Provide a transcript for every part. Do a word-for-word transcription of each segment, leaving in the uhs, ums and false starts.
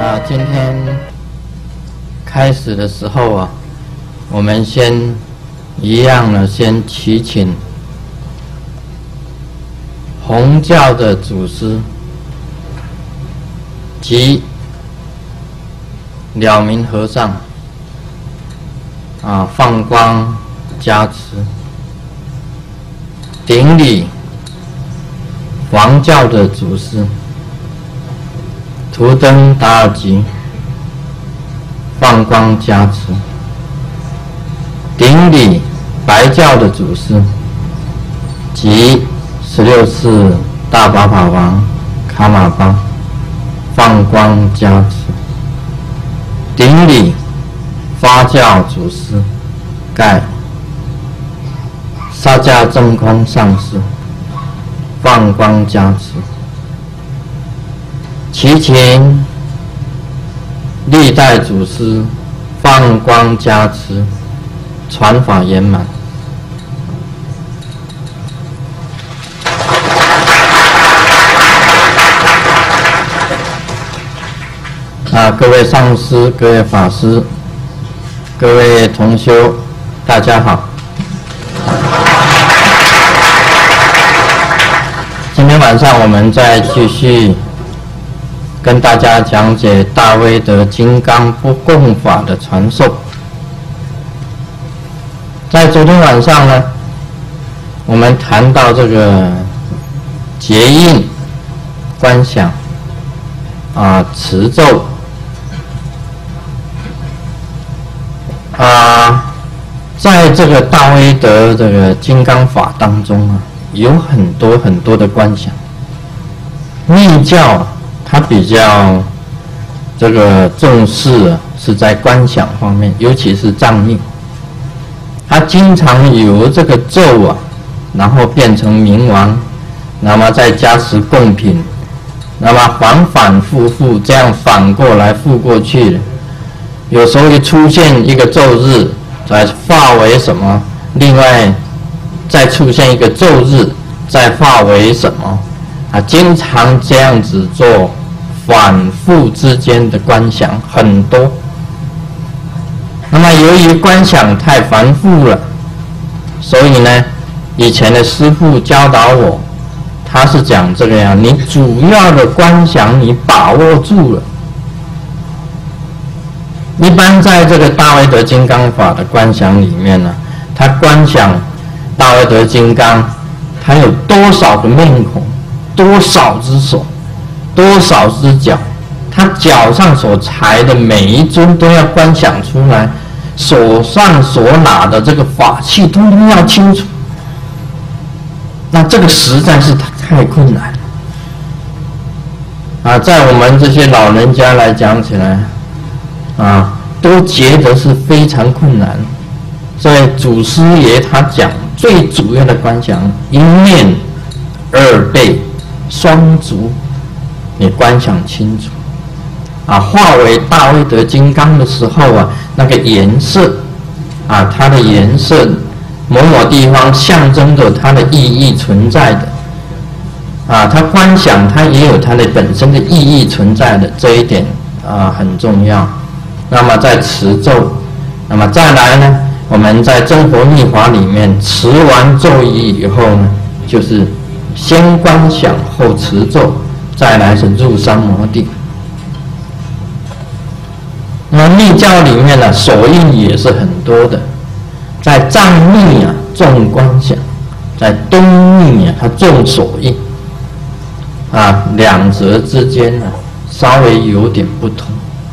那今天开始的时候啊，我们先一样呢，先祈请弘教的祖师及了明和尚啊放光加持，顶礼黄教的祖师图登达尔吉放光加持，顶礼白教的祖师及十六世大宝法王卡玛巴放光加持，顶礼发教祖师盖沙迦真空上师放光加持，祈请历代祖师放光加持，传法圆满。啊，各位上师、各位法师、各位同修，大家好。今天晚上我们再继续跟大家讲解大威德金刚不共法的传授。在昨天晚上呢，我们谈到这个结印、观想、啊持咒、啊，在这个大威德这个金刚法当中啊，有很多很多的观想。密教它比较这个重视啊，是在观想方面，尤其是藏密，它经常由这个咒啊，然后变成冥王，那么再加持贡品，那么反反复复这样反过来复过去的。有时候一出现一个咒日，再化为什么？另外再出现一个咒日，再化为什么？啊，经常这样子做反复之间的观想很多。那么由于观想太繁复了，所以呢，以前的师父教导我，他是讲这个样，你主要的观想你把握住了。一般在这个大威德金刚法的观想里面呢，他观想大威德金刚，他有多少个面孔，多少只手，多少只脚，他脚上所踩的每一尊都要观想出来，手上所拿的这个法器通通要清楚。那这个实在是太困难了啊！在我们这些老人家来讲起来啊，都觉得是非常困难。所以祖师爷他讲最主要的观想，一面、二背、双足，你观想清楚啊。化为大威德金刚的时候啊，那个颜色啊，它的颜色某某地方象征着它的意义存在的啊，它观想它也有它的本身的意义存在的，这一点啊很重要。那么在持咒，那么再来呢，我们在真佛密法里面持完咒语以后呢，就是先观想后持咒，再来是入三摩地。那密教里面呢，手印也是很多的，在藏密啊重观想，在东密啊它重手印啊，两者之间呢稍微有点不同。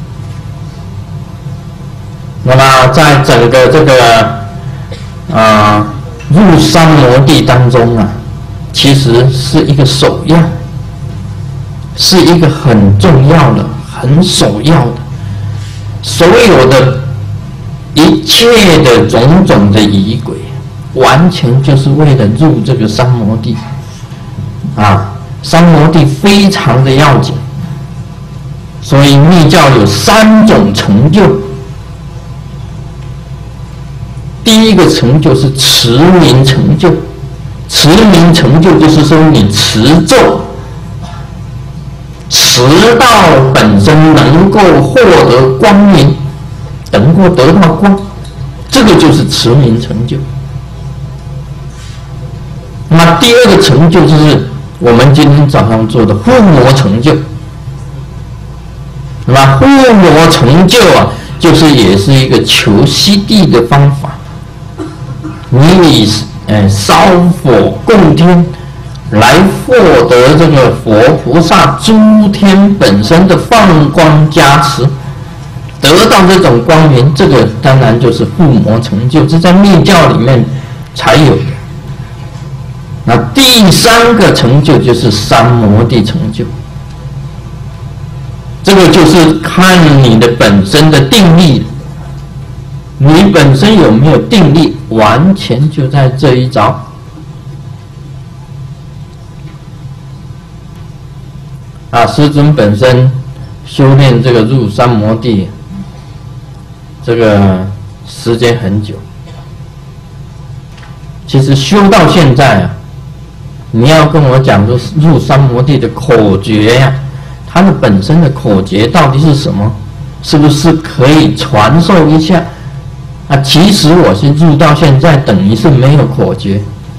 那么在整个这个啊入三摩地当中啊，其实是一个首要，是一个很重要的、很首要的。所有的一切的种种的仪轨，完全就是为了入这个三摩地啊！三摩地非常的要紧，所以密教有三种成就。第一个成就是持名成就，持名成就就是说你持咒，持持道本身能够获得光明，能够得到光，这个就是持明成就。那第二个成就就是我们今天早上做的护摩成就。那么护摩成就啊，就是也是一个求悉地的方法。你以呃烧火供天，来获得这个佛菩萨诸天本身的放光加持，得到这种光明，这个当然就是护摩成就，这在密教里面才有的。那第三个成就就是三摩地成就，这个就是看你的本身的定力，你本身有没有定力，完全就在这一招。啊，师尊本身修炼这个入三摩地，这个时间很久。其实修到现在啊，你要跟我讲说入三摩地的口诀呀、啊，它的本身的口诀到底是什么？是不是可以传授一下？啊，其实我是入到现在，等于是没有口诀，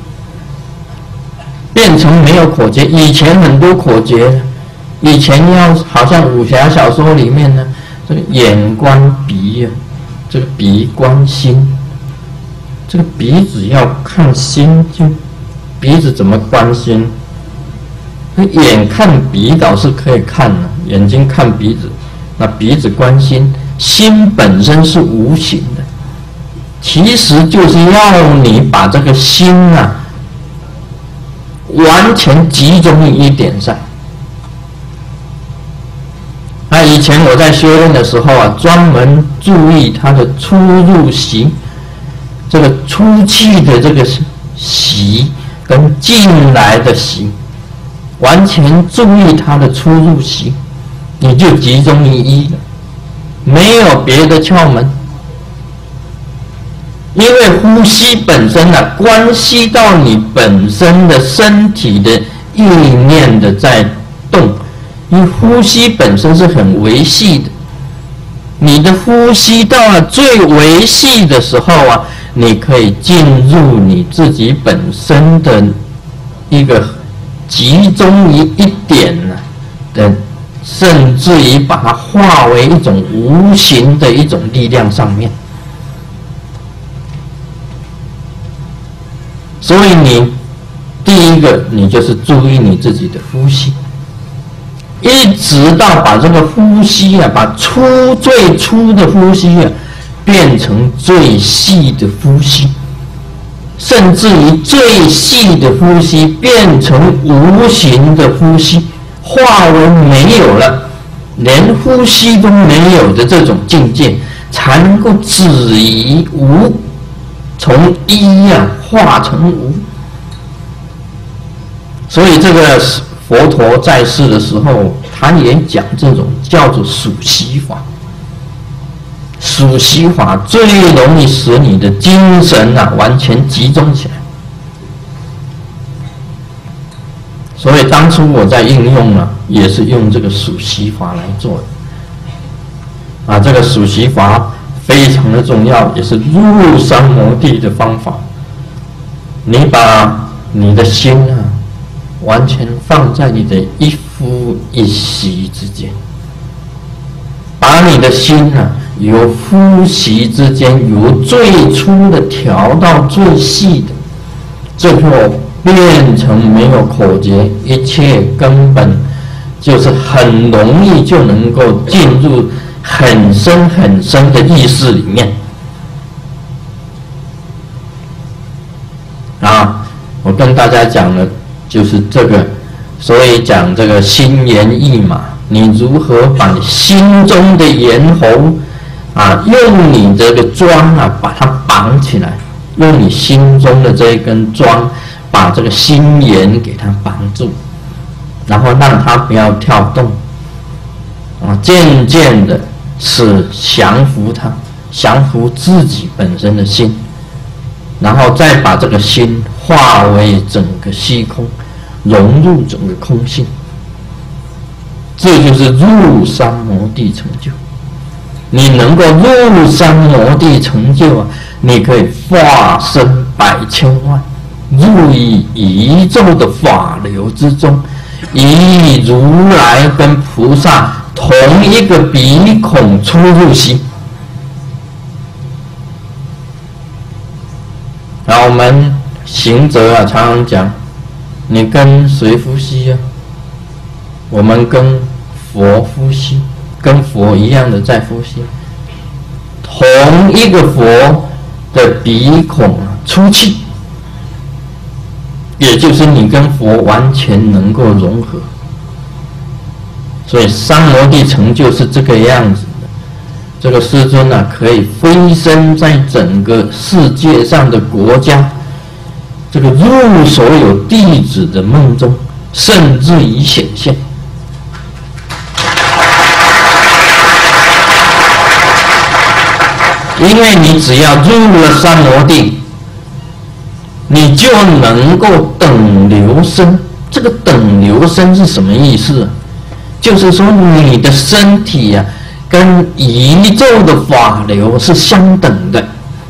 变成没有口诀。以前很多口诀。以前要好像武侠小说里面呢，这个眼观鼻啊，这个鼻观心，这个鼻子要看心，就鼻子怎么观心？眼看鼻倒是可以看的，眼睛看鼻子，那鼻子观心，心本身是无形的，其实就是要你把这个心啊，完全集中于一点上。那以前我在修炼的时候啊，专门注意它的出入息，这个出气的这个息跟进来的息，完全注意它的出入息，你就集中于一了，没有别的窍门。因为呼吸本身呢、啊，关系到你本身的身体的意念的在动。因为呼吸本身是很微细的，你的呼吸到了最微细的时候啊，你可以进入你自己本身的一个集中于一点呢的，甚至于把它化为一种无形的一种力量上面。所以你第一个，你就是注意你自己的呼吸。一直到把这个呼吸啊，把粗最粗的呼吸啊，变成最细的呼吸，甚至于最细的呼吸变成无形的呼吸，化为没有了，连呼吸都没有的这种境界，才能够止于无，从一啊化成无。所以这个佛陀在世的时候，他也讲这种叫做数息法。数息法最容易使你的精神啊完全集中起来。所以当初我在应用啊，也是用这个数息法来做的。啊，这个数息法非常的重要，也是入三摩地的方法。你把你的心啊，完全放在你的一呼一吸之间，把你的心啊，由呼吸之间，由最粗的调到最细的，最后变成没有口诀，一切根本就是很容易就能够进入很深很深的意识里面。啊，我跟大家讲了。就是这个，所以讲这个心猿意马，你如何把你心中的猿猴啊，用你这个桩啊，把它绑起来，用你心中的这一根桩，把这个心猿给它绑住，然后让它不要跳动，啊，渐渐的是降服它，降服自己本身的心，然后再把这个心化为整个虚空，融入整个空性。 这就是入三摩地成就。你能够入三摩地成就啊，你可以化身百千万，入于宇宙的法流之中，以如来跟菩萨同一个鼻孔出入息。然后我们行者啊，常常讲，你跟谁呼吸啊？我们跟佛呼吸，跟佛一样的在呼吸，同一个佛的鼻孔啊出气，也就是你跟佛完全能够融合。所以三摩地成就是这个样子的。这个师尊啊，可以飞升在整个世界上的国家，这个入所有弟子的梦中，甚至于显现。因为你只要入了三摩地，你就能够等流身。这个等流身是什么意思？就是说你的身体呀、啊，跟宇宙的法流是相等的。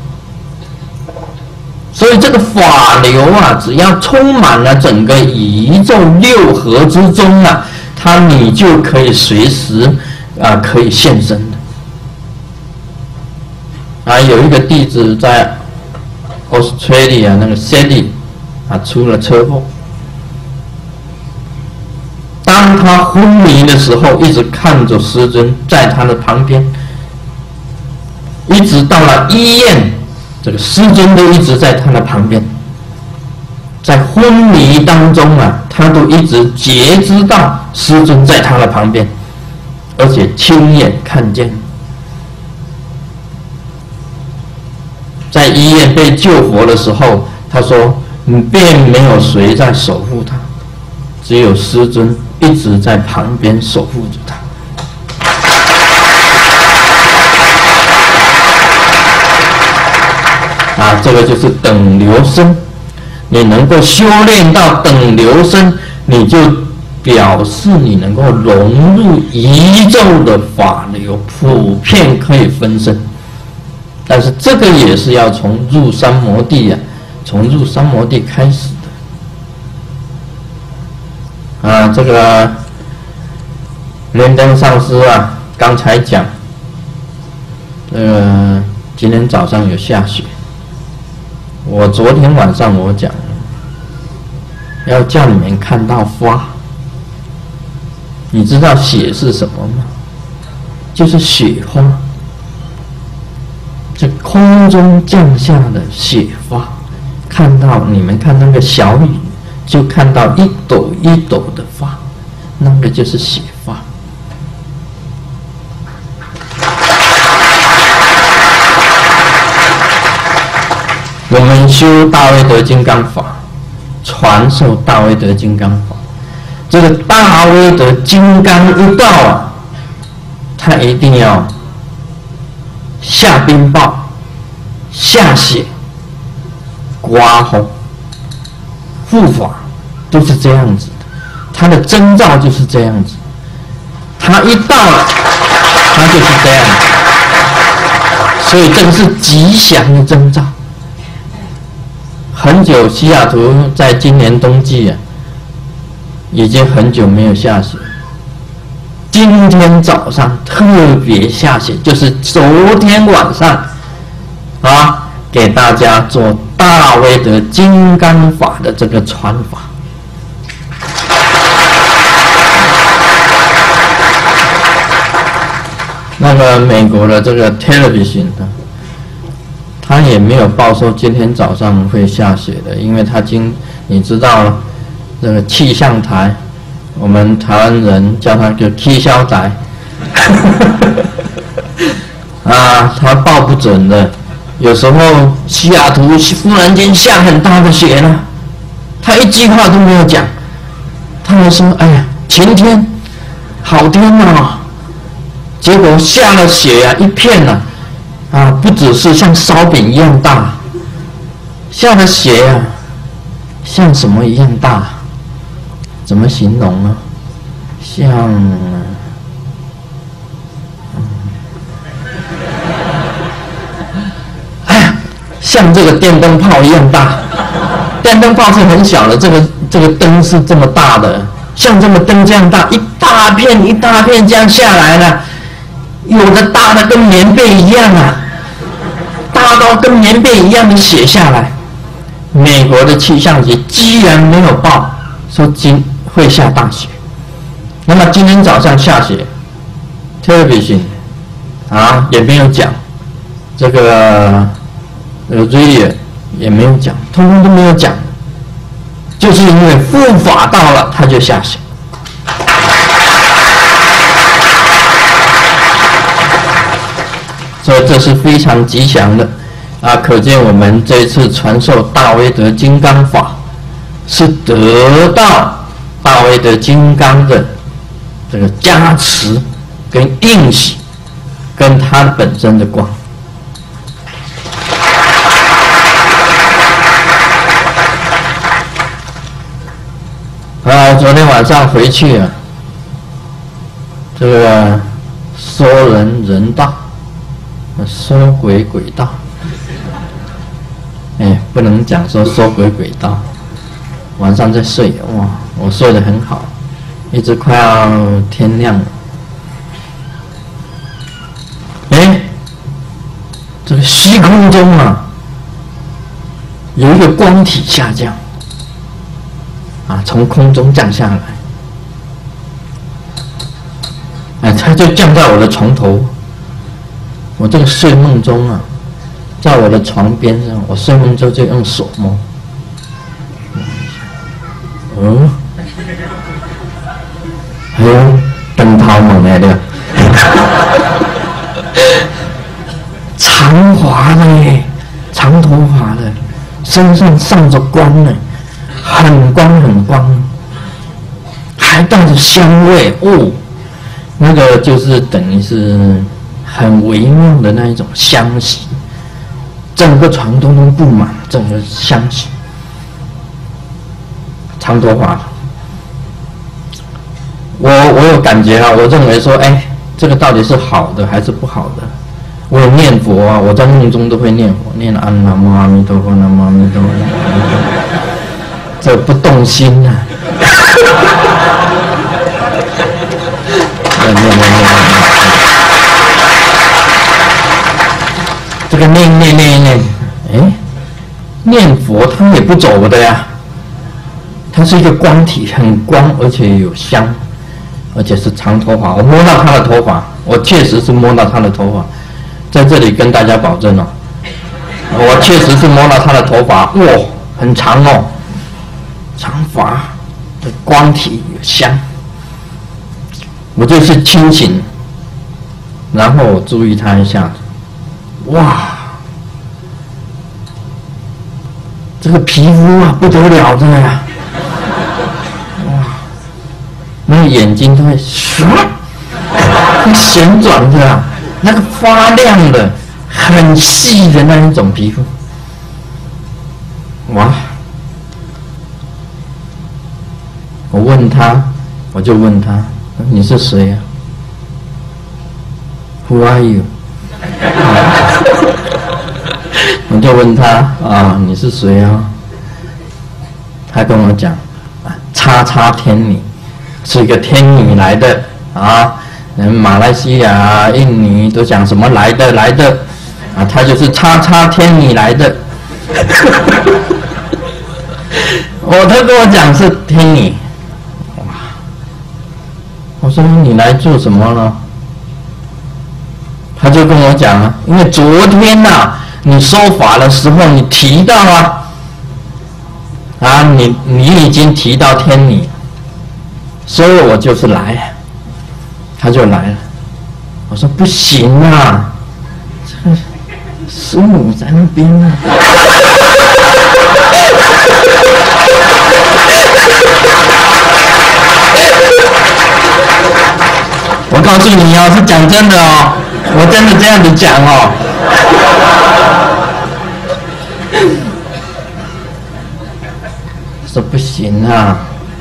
所以这个法流啊，只要充满了整个宇宙六合之中啊，它你就可以随时啊可以现身的。啊，有一个弟子在 Australia 那个 Sydney 啊出了车祸，当他昏迷的时候，一直看着师尊在他的旁边，一直到了医院，这个师尊都一直在他的旁边，在昏迷当中啊，他都一直觉知到师尊在他的旁边，而且亲眼看见。在医院被救活的时候，他说并没有谁在守护他，只有师尊一直在旁边守护着他。啊，这个就是等流身。你能够修炼到等流身，你就表示你能够融入宇宙的法流，普遍可以分身。但是这个也是要从入三摩地啊，从入三摩地开始的。啊，这个莲灯上师啊，刚才讲，这个今天早上有下雪。我昨天晚上我讲了，要叫你们看到花。你知道雪是什么吗？就是雪花。这空中降下的雪花，看到你们看那个小雨，就看到一朵一朵的花，那个就是雪花。我们修大威德金刚法，传授大威德金刚法，这个大威德金刚一到啊，他一定要下冰雹、下雪、刮风、护法，都是这样子的。它的征兆就是这样子，它一到了，它就是这样子。所以这个是吉祥的征兆。很久，西雅图在今年冬季啊，已经很久没有下雪。今天早上特别下雪，就是昨天晚上啊，给大家做大威德金刚法的这个传法。那个美国的这个 television 的，他也没有报说今天早上会下雪的，因为他今你知道这个气象台。我们台湾人叫他叫气象台，啊，他报不准的。有时候西雅图忽然间下很大的雪了，他一句话都没有讲，他们说：“哎呀，晴天，好天啊！”结果下了雪呀、啊，一片呐、啊，啊，不只是像烧饼一样大，下了雪呀、啊，像什么一样大？怎么形容呢？像像这个电灯泡一样大。电灯泡是很小的，这个这个灯是这么大的，像这么灯这样大，一大片一大片这样下来了，有的大的跟棉被一样啊，大到跟棉被一样的写下来。美国的气象局居然没有报说今会下大雪，那么今天早上下雪，特别新啊也没有讲，这个呃 radio 也没有讲，通通都没有讲，就是因为护法到了，它就下雪。所以这是非常吉祥的啊！可见我们这一次传授大威德金刚法，是得到大威德金刚的这个加持跟应许，跟它本身的光。啊，昨天晚上回去啊，这个说人人道。说鬼鬼道，哎，不能讲说说鬼鬼道。晚上在睡，哇，我睡得很好，一直快要天亮了。哎，这个虚空中啊，有一个光体下降，啊，从空中降下来，哎，它就降在我的床头。我这个睡梦中啊，在我的床边上，我睡梦中就用手摸，嗯，还有灯泡蒙来的，长发的耶，长头发的，身上上着光呢，很光很光，还带着香味哦，那个就是等于是。很微妙的那一种香气，整个床通通布满整个香气。长头发，我我有感觉啊，我认为说，哎，这个到底是好的还是不好的？我有念佛啊，我在梦中都会念佛，念阿南无阿弥陀佛，南无阿弥陀佛，这不动心啊。念念念念念。这个念念念念，哎，念佛它也不走的呀，它是一个光体，很光，而且有香，而且是长头发。我摸到他的头发，我确实是摸到他的头发，在这里跟大家保证哦，我确实是摸到他的头发，哇，很长哦，长发的光体有香，我就是清醒，然后我注意他一下。哇，这个皮肤啊不得了的呀！哇，那个眼睛都会唰，会旋转的啊，那个发亮的、很细的那一种皮肤，哇！我问他，我就问他，你是谁呀 ？Who are you？我就问他啊，你是谁啊？他跟我讲啊，叉叉天女，是一个天女来的啊。人马来西亚、印尼都讲什么来的来的啊，他就是叉叉天女来的。我他跟我讲是天女，哇！我说你来做什么呢？他就跟我讲啊，因为昨天呐、啊，你说法的时候你提到啊，啊，你你已经提到天女，所以我就是来，他就来了。我说不行啊，这个师母在那边啊。我告诉你哦，是讲真的哦。我真的这样子讲哦，说不行啊。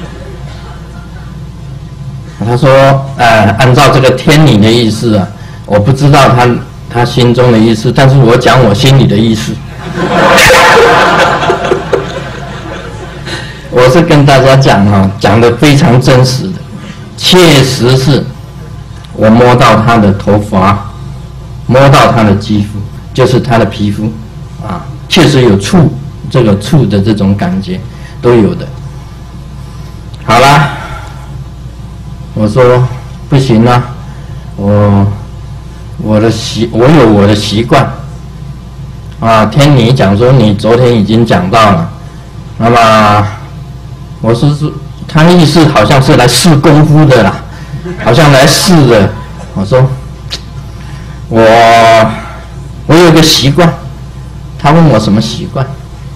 他说，呃，按照这个天女的意思啊，我不知道他他心中的意思，但是我讲我心里的意思。 我是跟大家讲哈，讲的非常真实的，确实是我摸到他的头发，摸到他的肌肤，就是他的皮肤啊，确实有触这个触的这种感觉都有的。好啦，我说不行啊，我我的习我有我的习惯啊。听你讲说你昨天已经讲到了，那么我是是他的意思好像是来试功夫的啦，好像来试的。我说我我有一个习惯，他问我什么习惯，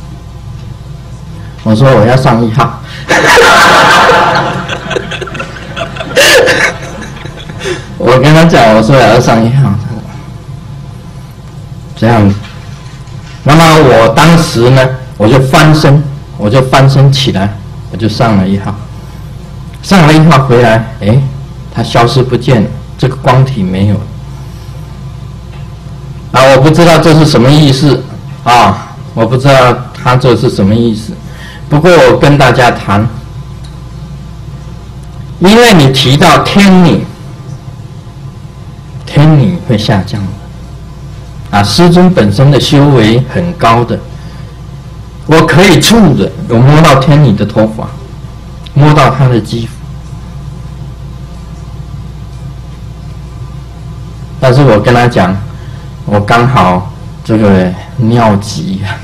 我说我要上一号。我跟他讲，我说我要上一号，这样。那么我当时呢，我就翻身，我就翻身起来，我就上了一号。上了一号回来，哎，它消失不见了，这个光体没有了。啊，我不知道这是什么意思啊，我不知道他这是什么意思。不过我跟大家谈，因为你提到天女，天女会下降的啊。师尊本身的修为很高的，我可以触的，有摸到天女的头发，摸到她的肌肤，但是我跟他讲，我刚好这个尿急啊。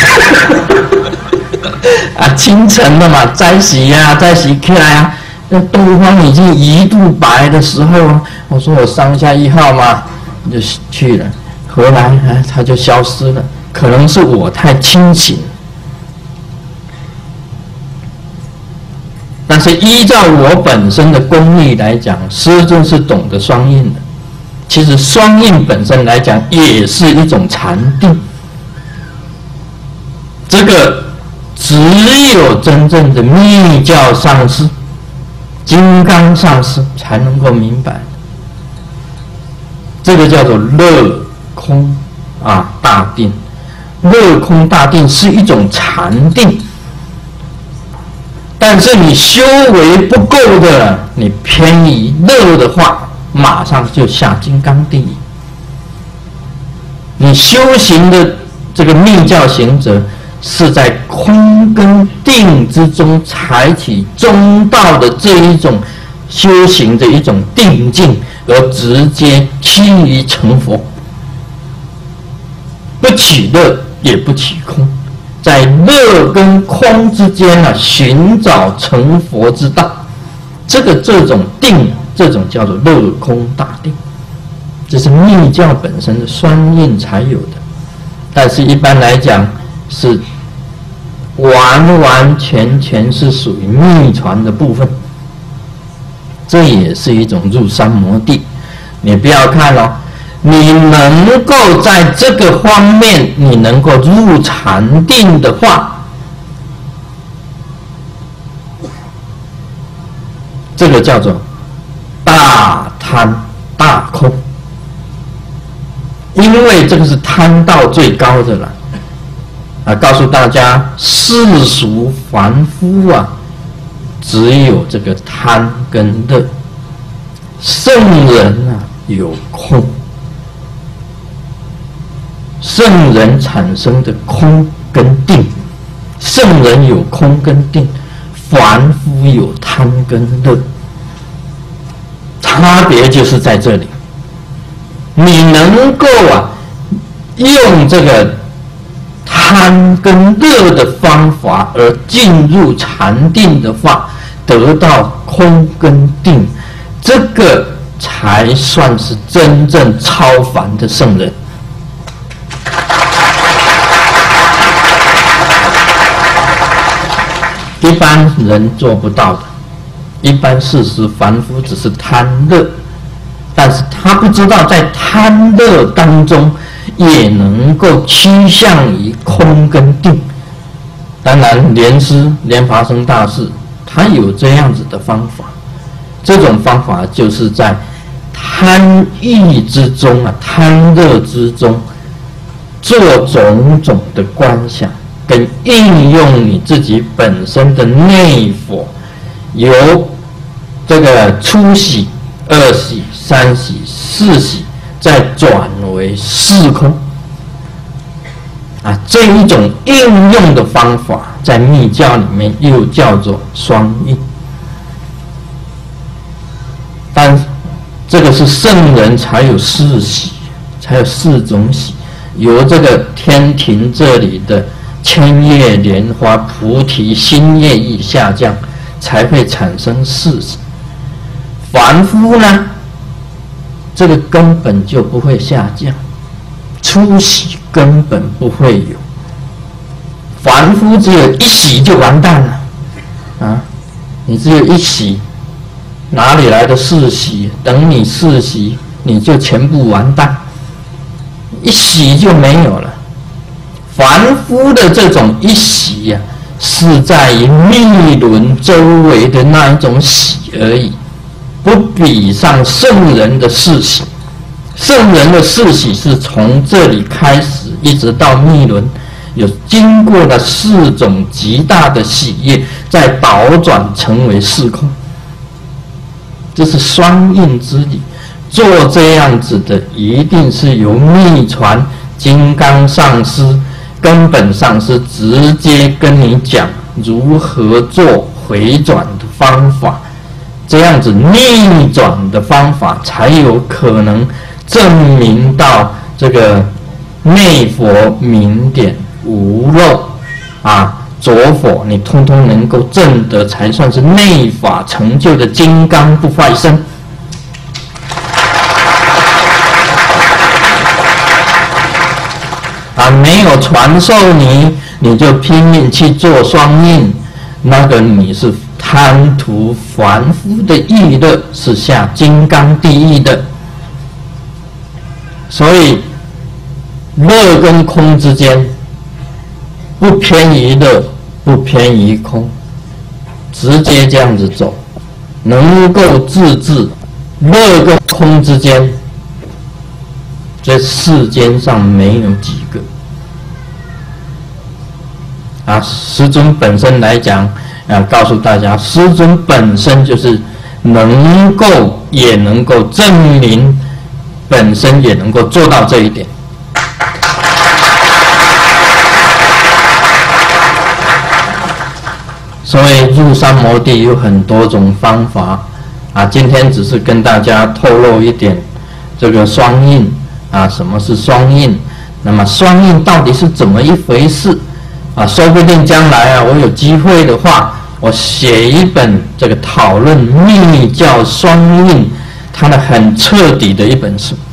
啊，清晨的嘛，斋洗呀、啊，斋洗起来啊，那东方已经一度白的时候啊，我说我上一下一号嘛，就去了，回来哎，它就消失了，可能是我太清醒。但是依照我本身的功力来讲，师尊是懂得双印的。其实双印本身来讲，也是一种禅定。这个只有真正的密教上师、金刚上师才能够明白。这个叫做乐空啊大定，乐空大定是一种禅定。但是你修为不够的，你偏移乐的话，马上就下金刚地狱。你修行的这个密教行者，是在空跟定之中采取中道的这一种修行的一种定境，而直接趋于成佛，不取乐也不取空，在乐跟空之间呢、啊，寻找成佛之道。这个这种定，这种叫做乐空大定，这是密教本身的双印才有的。但是一般来讲是完完全全是属于秘传的部分，这也是一种入三摩地。你不要看哦，你能够在这个方面你能够入禅定的话，这个叫做大贪大空，因为这个是贪道最高的了。啊，告诉大家，世俗凡夫啊，只有这个贪跟乐，圣人啊有空，圣人产生的空跟定，圣人有空跟定，凡夫有贪跟乐，差别就是在这里。你能够啊用这个贪跟乐的方法而进入禅定的话，得到空跟定，这个才算是真正超凡的圣人。一般人做不到的，一般世俗凡夫只是贪乐，但是他不知道在贪乐当中也能够趋向于空跟定。当然莲师莲华生大师他有这样子的方法，这种方法就是在贪欲之中啊，贪乐之中做种种的观想，跟应用你自己本身的内佛，由这个初喜、二喜、三喜、四喜，再转为四空。啊，这一种应用的方法，在密教里面又叫做双印。但这个是圣人才有四喜，才有四种喜，由这个天庭这里的千叶莲花菩提心业意下降，才会产生四喜。凡夫呢，这个根本就不会下降，初喜根本不会有，凡夫只有一喜就完蛋了啊！你只有一喜，哪里来的四喜？等你四喜，你就全部完蛋，一喜就没有了。凡夫的这种一喜呀、啊，是在于密轮周围的那一种喜而已，不比上圣人的四喜。圣人的四喜是从这里开始，一直到密轮，有经过了四种极大的喜业，再倒转成为四空。这是双印之理。做这样子的，一定是由密传金刚上师、根本上师直接跟你讲如何做回转的方法，这样子逆转的方法才有可能证明到这个内佛明点无漏啊，着佛你通通能够证得，才算是内法成就的金刚不坏身。啊，没有传授你，你就拼命去做双印，那个你是贪图凡夫的意乐，是下金刚地狱的。所以乐跟空之间不偏于乐，不偏于空，直接这样子走，能够自制乐跟空之间，在世间上没有几个。啊，师尊本身来讲，啊，告诉大家，师尊本身就是能够也能够证明，本身也能够做到这一点。所以入三摩地有很多种方法，啊，今天只是跟大家透露一点这个双印啊，什么是双印？那么双印到底是怎么一回事？啊，说不定将来啊，我有机会的话，我写一本这个讨论密教双印，它的很彻底的一本书。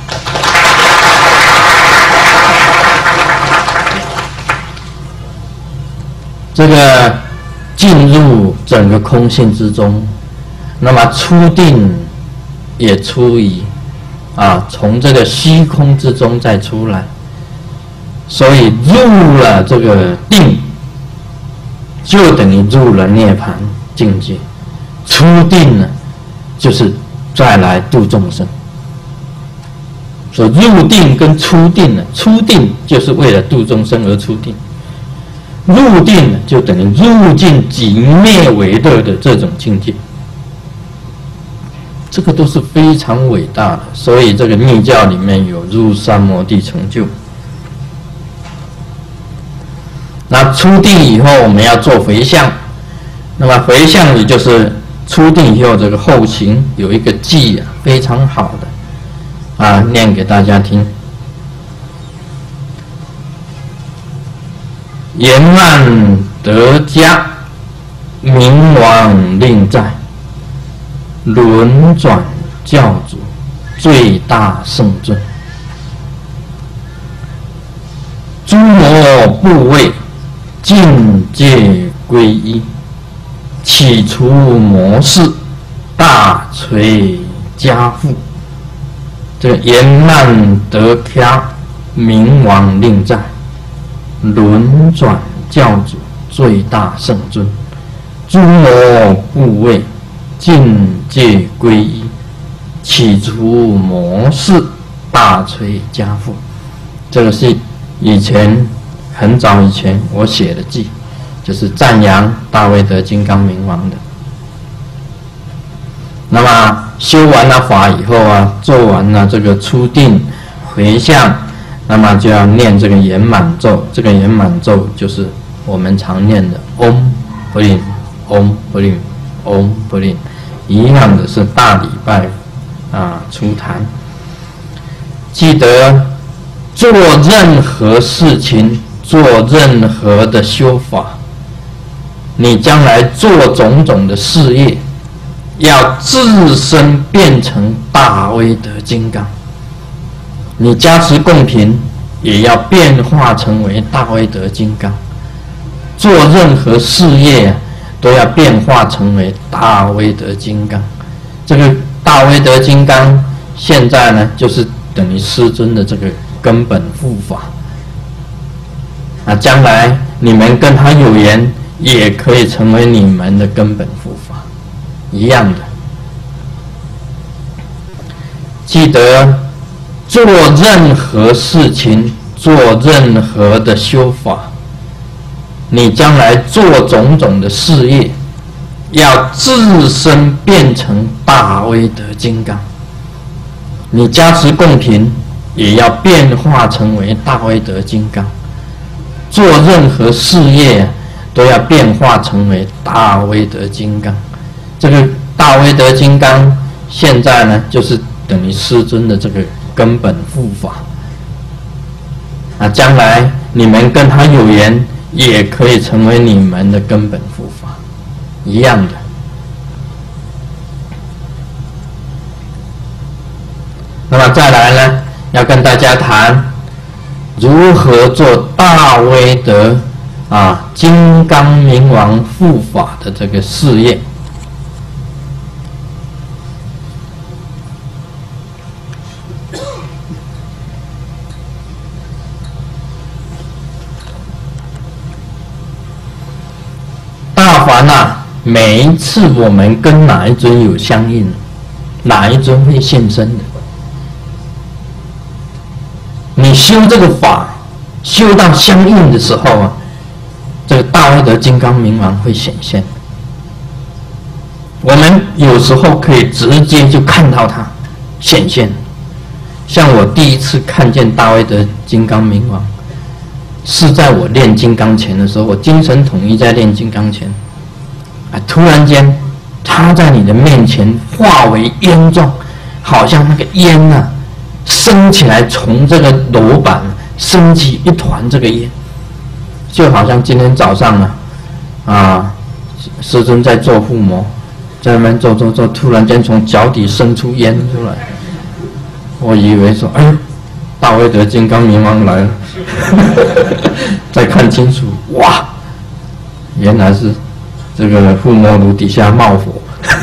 这个进入整个空性之中，那么出定也出于啊，从这个虚空之中再出来。所以入了这个定，就等于入了涅槃境界；出定呢，就是再来度众生。所以入定跟出定呢，出定就是为了度众生而出定，入定呢就等于入境寂灭为乐的这种境界。这个都是非常伟大的，所以这个密教里面有入三摩地成就。那出定以后，我们要做回向。那么回向也就是出定以后这个后行有一个偈啊，非常好的啊，念给大家听。言慢得家，明王令在，轮转教主，最大圣尊。诸魔部位，境界归一，起除魔事，大垂家父。这个言慢得家，明王令在，轮转教主，最大圣尊。诸魔部位，境界归一，起除魔事，大垂家父。这个是以前很早以前我写的记，就是赞扬大威德金刚明王的。那么修完了法以后啊，做完了这个初定回向，那么就要念这个圆满咒。这个圆满咒就是我们常念的 Om Brim Om Brim Om Brim， 一样的是大礼拜啊出坛。记得做任何事情，做任何的修法，你将来做种种的事业，要自身变成大威德金刚。你加持供品，也要变化成为大威德金刚。做任何事业啊，都要变化成为大威德金刚。这个大威德金刚现在呢，就是等于师尊的这个根本护法啊，将来你们跟他有缘，也可以成为你们的根本护法，一样的。记得做任何事情，做任何的修法，你将来做种种的事业，要自身变成大威德金刚。你加持供品，也要变化成为大威德金刚。做任何事业都要变化成为大威德金刚。这个大威德金刚现在呢，就是等于师尊的这个根本护法啊，将来你们跟他有缘，也可以成为你们的根本护法，一样的。那么再来呢，要跟大家谈如何做大威德啊金刚明王护法的这个事业。大凡啊，每一次我们跟哪一尊有相应，哪一尊会现身的。你修这个法，修到相应的时候啊，这个大威德金刚明王会显现。我们有时候可以直接就看到它显现。像我第一次看见大威德金刚明王，是在我练金刚拳的时候，我精神统一在练金刚拳，啊，突然间他在你的面前化为烟状，好像那个烟啊升起来，从这个楼板升起一团这个烟，就好像今天早上啊，啊，师尊在做护摩，在那边做做做，突然间从脚底生出烟出来，我以为说，哎呦，大威德金刚明王来了，再看清楚，哇，原来是这个护摩炉底下冒火。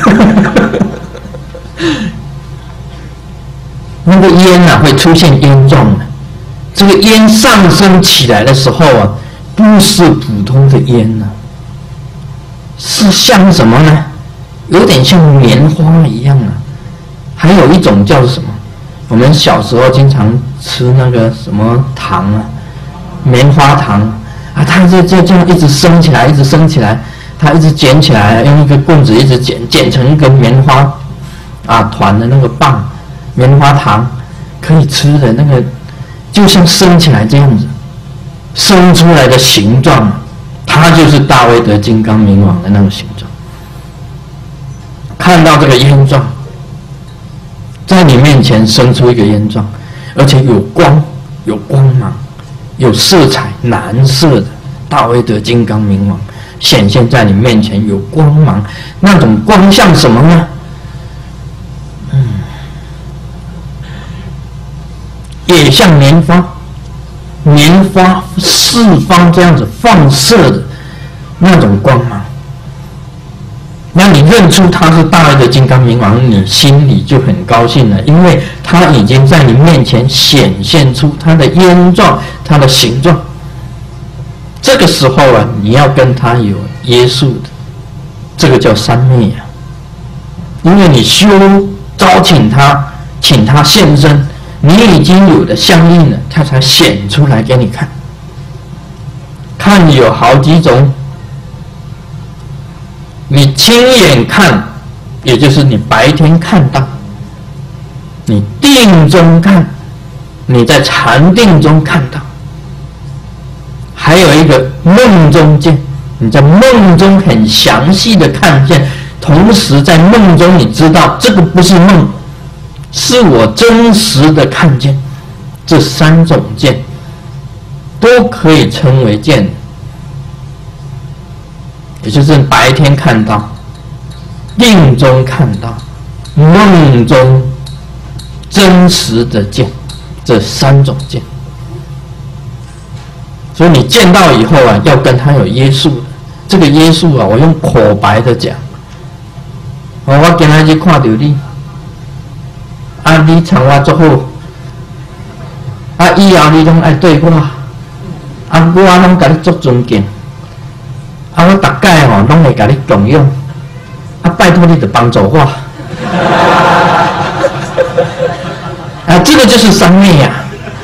那个烟啊会出现烟状的，这个烟上升起来的时候啊，不是普通的烟啊，是像什么呢？有点像棉花一样啊。还有一种叫什么？我们小时候经常吃那个什么糖啊，棉花糖啊，它这这这样一直升起来，一直升起来，它一直捡起来，用一个棍子一直捡，捡成一个棉花啊团的那个棒。棉花糖可以吃的那个，就像升起来这样子，生出来的形状，它就是大威德金刚明王的那个形状。看到这个烟状，在你面前生出一个烟状，而且有光、有光芒、有色彩，蓝色的大威德金刚明王显现在你面前，有光芒，那种光像什么呢？嗯。也像棉花，棉花四方这样子放射的那种光芒，那你认出他是大威德金刚明王，你心里就很高兴了，因为他已经在你面前显现出他的烟状、他的形状。这个时候啊，你要跟他有约束的，这个叫三昧啊，因为你修招请他，请他现身。 你已经有的相应了，它才显出来给你看。看有好几种，你亲眼看，也就是你白天看到；你定中看，你在禅定中看到；还有一个梦中见，你在梦中很详细的看见，同时在梦中你知道这个不是梦，是我真实的看见。这三种见都可以称为见，也就是白天看到、定中看到、梦中真实的见，这三种见。所以你见到以后啊，要跟他有约束的。这个约束啊，我用口白的讲。哦，我今仔日看到你，啊，你唱我足好，啊，以后你拢爱对我，啊，我拢甲你足尊敬，啊，我大概吼拢会甲你供养，啊，拜托你就帮助我。啊，这个就是三昧呀、啊。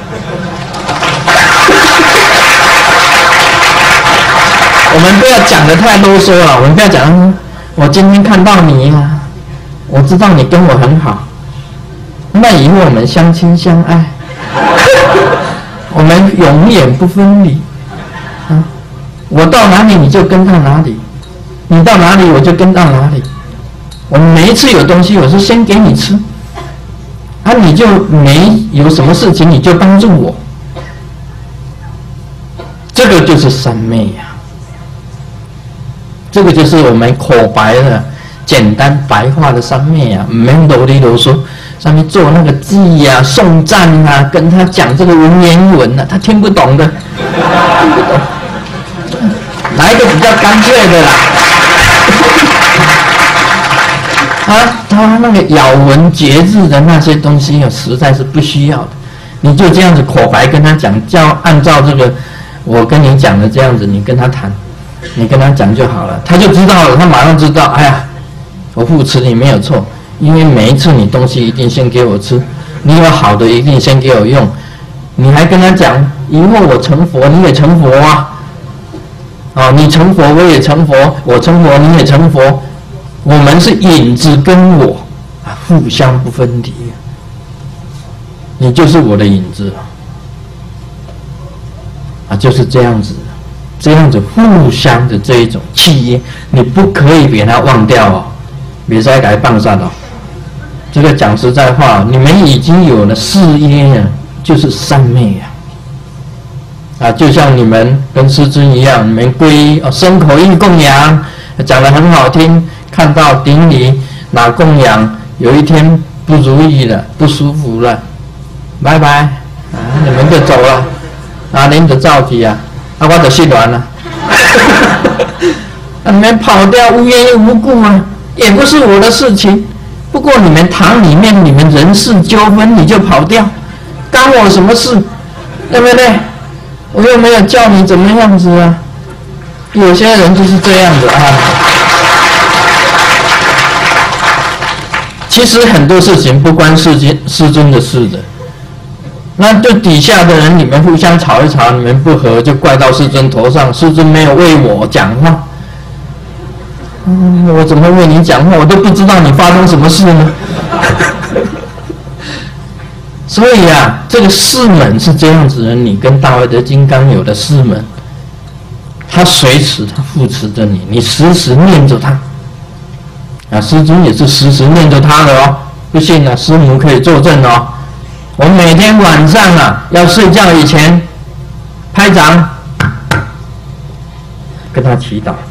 我们不要讲得太啰嗦了，我们不要讲，我今天看到你啊，我知道你跟我很好，那以后我们相亲相爱，我们永远不分离啊！我到哪里你就跟到哪里，你到哪里我就跟到哪里。我每一次有东西我是先给你吃，啊，你就没有什么事情你就帮助我，这个就是三昧呀、啊。这个就是我们口白的、简单白话的三昧啊，没啰里啰嗦，上面做那个记啊、颂赞啊，跟他讲这个文言文啊，他听不懂的，听不懂。来一个比较干脆的啦，啊，他那个咬文嚼字的那些东西啊，实在是不需要的。你就这样子口白跟他讲，叫按照这个我跟你讲的这样子，你跟他谈。你跟他讲就好了，他就知道了，他马上知道，哎呀，我护持你没有错，因为每一次你东西一定先给我吃，你有好的一定先给我用，你还跟他讲，以后我成佛你也成佛啊，哦，你成佛我也成佛，我成佛你也成佛，我们是影子跟我啊，互相不分离，你就是我的影子啊，就是这样子。这样子互相的这一种契约，你不可以给它忘掉哦，别再改放上哦。这个讲实在话，你们已经有了誓约啊，就是三昧呀、啊。啊，就像你们跟师尊一样，你们皈依哦，身口意供养，讲得很好听，看到顶礼拿供养，有一天不如意了，不舒服了，拜拜啊，你们就走了，啊，您就照去啊。啊，我就失恋了，啊，你们跑掉无缘无故啊，也不是我的事情。不过你们堂里面你们人事纠纷，你就跑掉，干我什么事？对不对？我又没有叫你怎么样子啊。有些人就是这样子啊。其实很多事情不关世尊世尊的事的。那就底下的人，你们互相吵一吵，你们不和，就怪到世尊头上。世尊没有为我讲话，嗯，我怎么为你讲话？我都不知道你发生什么事呢。所以啊，这个四门是这样子的，你跟大威德金刚有的四门，他随时他护持着你，你时时念着他。啊，师尊也是时时念着他的哦，不信啊，师母可以作证哦。我每天晚上啊，要睡觉以前，拍掌，跟他祈祷，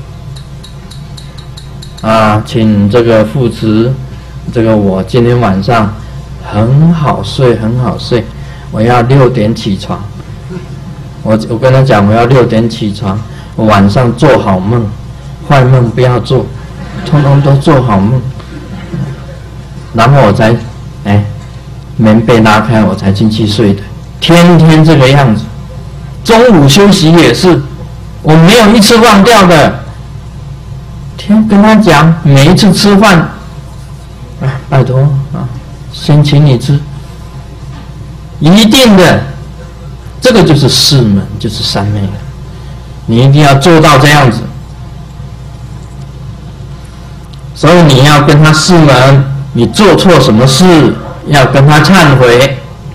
啊，请这个护持，这个我今天晚上很好睡，很好睡，我要六点起床。我我跟他讲，我要六点起床，我晚上做好梦，坏梦不要做，通通都做好梦，然后我才，哎。棉被拉开，我才进去睡的。天天这个样子，中午休息也是，我没有一次忘掉的。天跟他讲，每一次吃饭，啊，拜托啊，先请你吃。 一定的，这个就是四门，就是三昧了。你一定要做到这样子。所以你要跟他四门，你做错什么事，要跟他忏悔。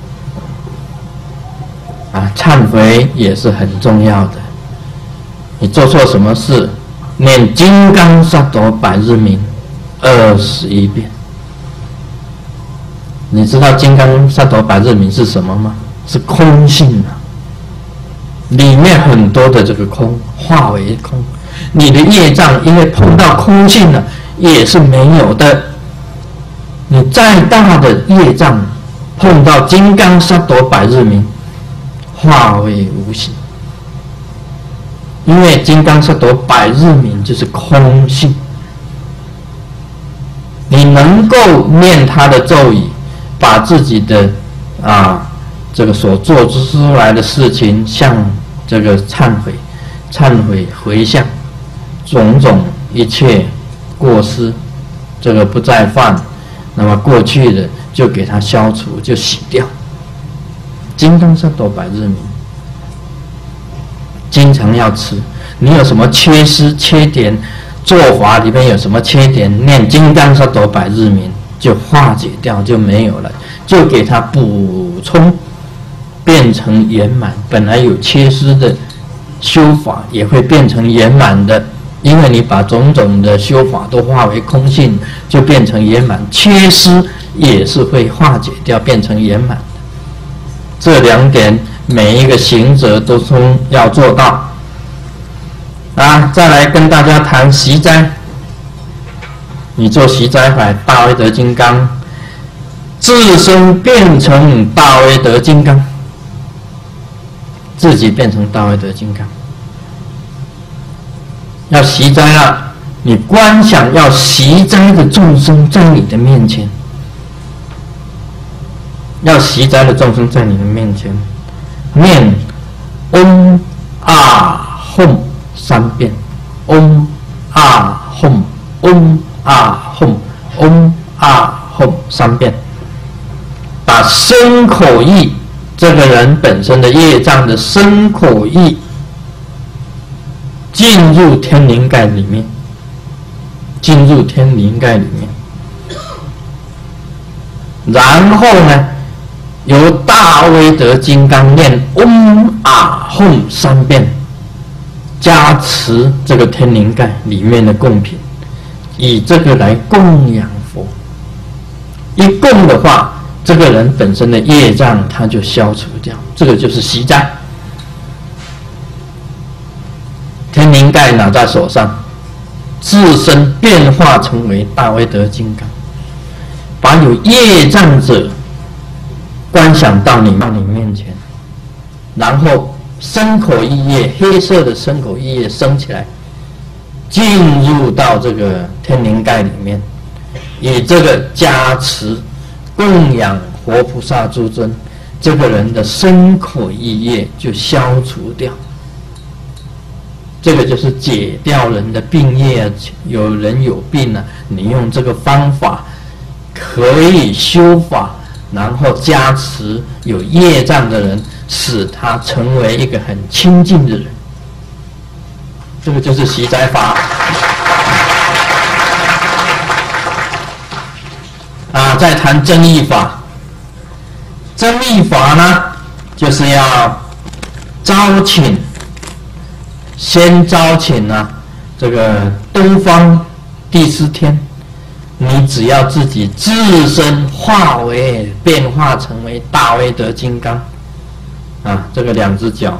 啊，忏悔也是很重要的。你做错什么事，念金刚萨埵百日明二十一遍。你知道金刚萨埵百日明是什么吗？是空性啊，里面很多的这个空化为空，你的业障因为碰到空性了，也是没有的。你再大的业障，碰到金刚萨埵百日明，化为无形。因为金刚萨埵百日明就是空性，你能够念他的咒语，把自己的啊这个所做出来的事情向这个忏悔、忏悔回向，种种一切过失，这个不再犯，那么过去的就给它消除，就洗掉。金刚萨埵百日明，经常要吃。你有什么缺失、缺点，做法里面有什么缺点，念金刚萨埵百日明就化解掉，就没有了，就给它补充，变成圆满。本来有缺失的修法也会变成圆满的，因为你把种种的修法都化为空性，就变成圆满。缺失也是会化解掉，变成圆满的。这两点每一个行者都从要做到。啊，再来跟大家谈习斋。你做习斋法，大威德金刚，自身变成大威德金刚，自己变成大威德金刚。要习斋了，你观想要习斋的众生在你的面前，要习斋的众生在你的面前，念嗡啊吽三遍，嗡啊吽，嗡啊吽，嗡啊吽三遍，把身口意这个人本身的业障的身口意进入天灵盖里面，进入天灵盖里面，然后呢，由大威德金刚念嗡啊吽三遍，加持这个天灵盖里面的贡品，以这个来供养佛。一供的话，这个人本身的业障他就消除掉，这个就是习斋。天灵盖拿在手上，自身变化成为大威德金刚，把有业障者观想到你到你面前，然后身口意业，黑色的身口意业升起来，进入到这个天灵盖里面，以这个加持供养活菩萨诸尊，这个人的身口意业就消除掉。这个就是解掉人的病业啊！有人有病啊，你用这个方法可以修法，然后加持有业障的人，使他成为一个很清净的人。这个就是习斋法啊！再谈增益法，增益法呢，就是要招请。先招请啊，这个东方第四天，你只要自己自身化为变化成为大威德金刚啊，这个两只脚，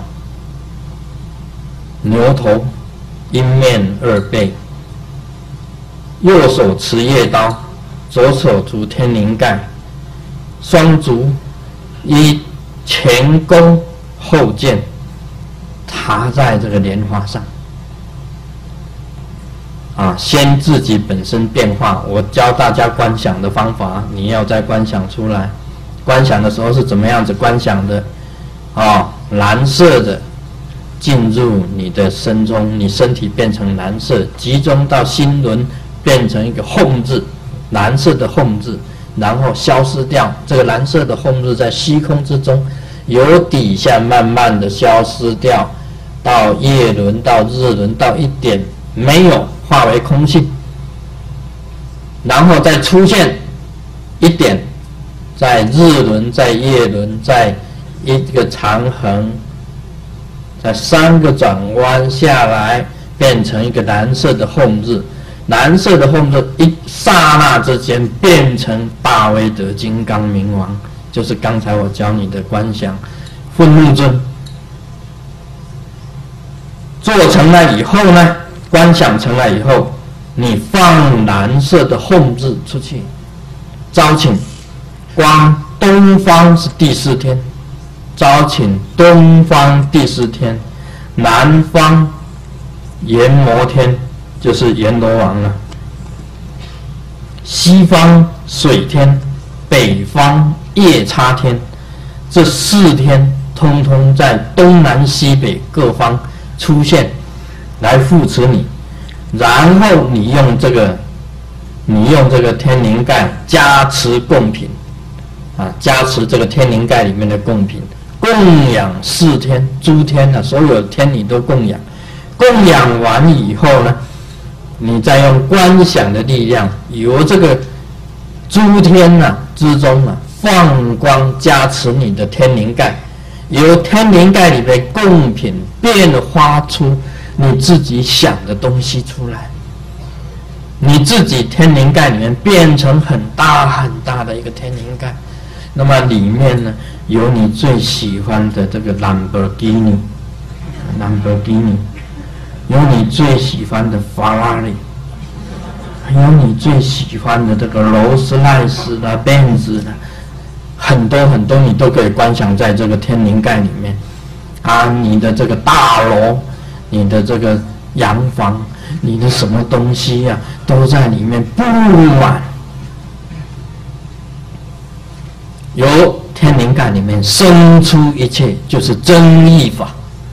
牛头，鹰面二背，右手持叶刀，左手拄天灵盖，双足依前弓后箭，踏在这个莲花上啊，先自己本身变化。我教大家观想的方法，你要再观想出来。观想的时候是怎么样子观想的？啊，蓝色的进入你的身中，你身体变成蓝色，集中到心轮，变成一个吽字，蓝色的吽字， 然后消失掉。这个蓝色的红日在虚空之中，由底下慢慢的消失掉，到夜轮，到日轮，到一点没有，化为空性，然后再出现一点，在日轮，在夜轮，在一个长横，在三个转弯下来，变成一个蓝色的红日。蓝色的红日一刹那之间变成大威德金刚明王，就是刚才我教你的观想愤怒尊。做成了以后呢，观想成了以后，你放蓝色的红日出去，招请光东方是第四天，招请东方第四天，南方阎摩天就是阎罗王了，西方水天，北方夜叉天，这四天通通在东南西北各方出现，来扶持你。然后你用这个，你用这个天灵盖加持贡品，啊，加持这个天灵盖里面的贡品，供养四天诸天啊，所有天你都供养。供养完以后呢，你再用观想的力量，由这个诸天啊之中啊放光加持你的天灵盖，由天灵盖里的贡品变化出你自己想的东西出来，你自己天灵盖里面变成很大很大的一个天灵盖，那么里面呢有你最喜欢的这个兰博基尼，兰博基尼。有你最喜欢的法拉利，还有你最喜欢的这个劳斯莱斯的、奔驰的，很多很多你都可以观想在这个天灵盖里面啊！你的这个大楼，你的这个洋房，你的什么东西呀、啊，都在里面布满。由天灵盖里面生出一切，就是真义法。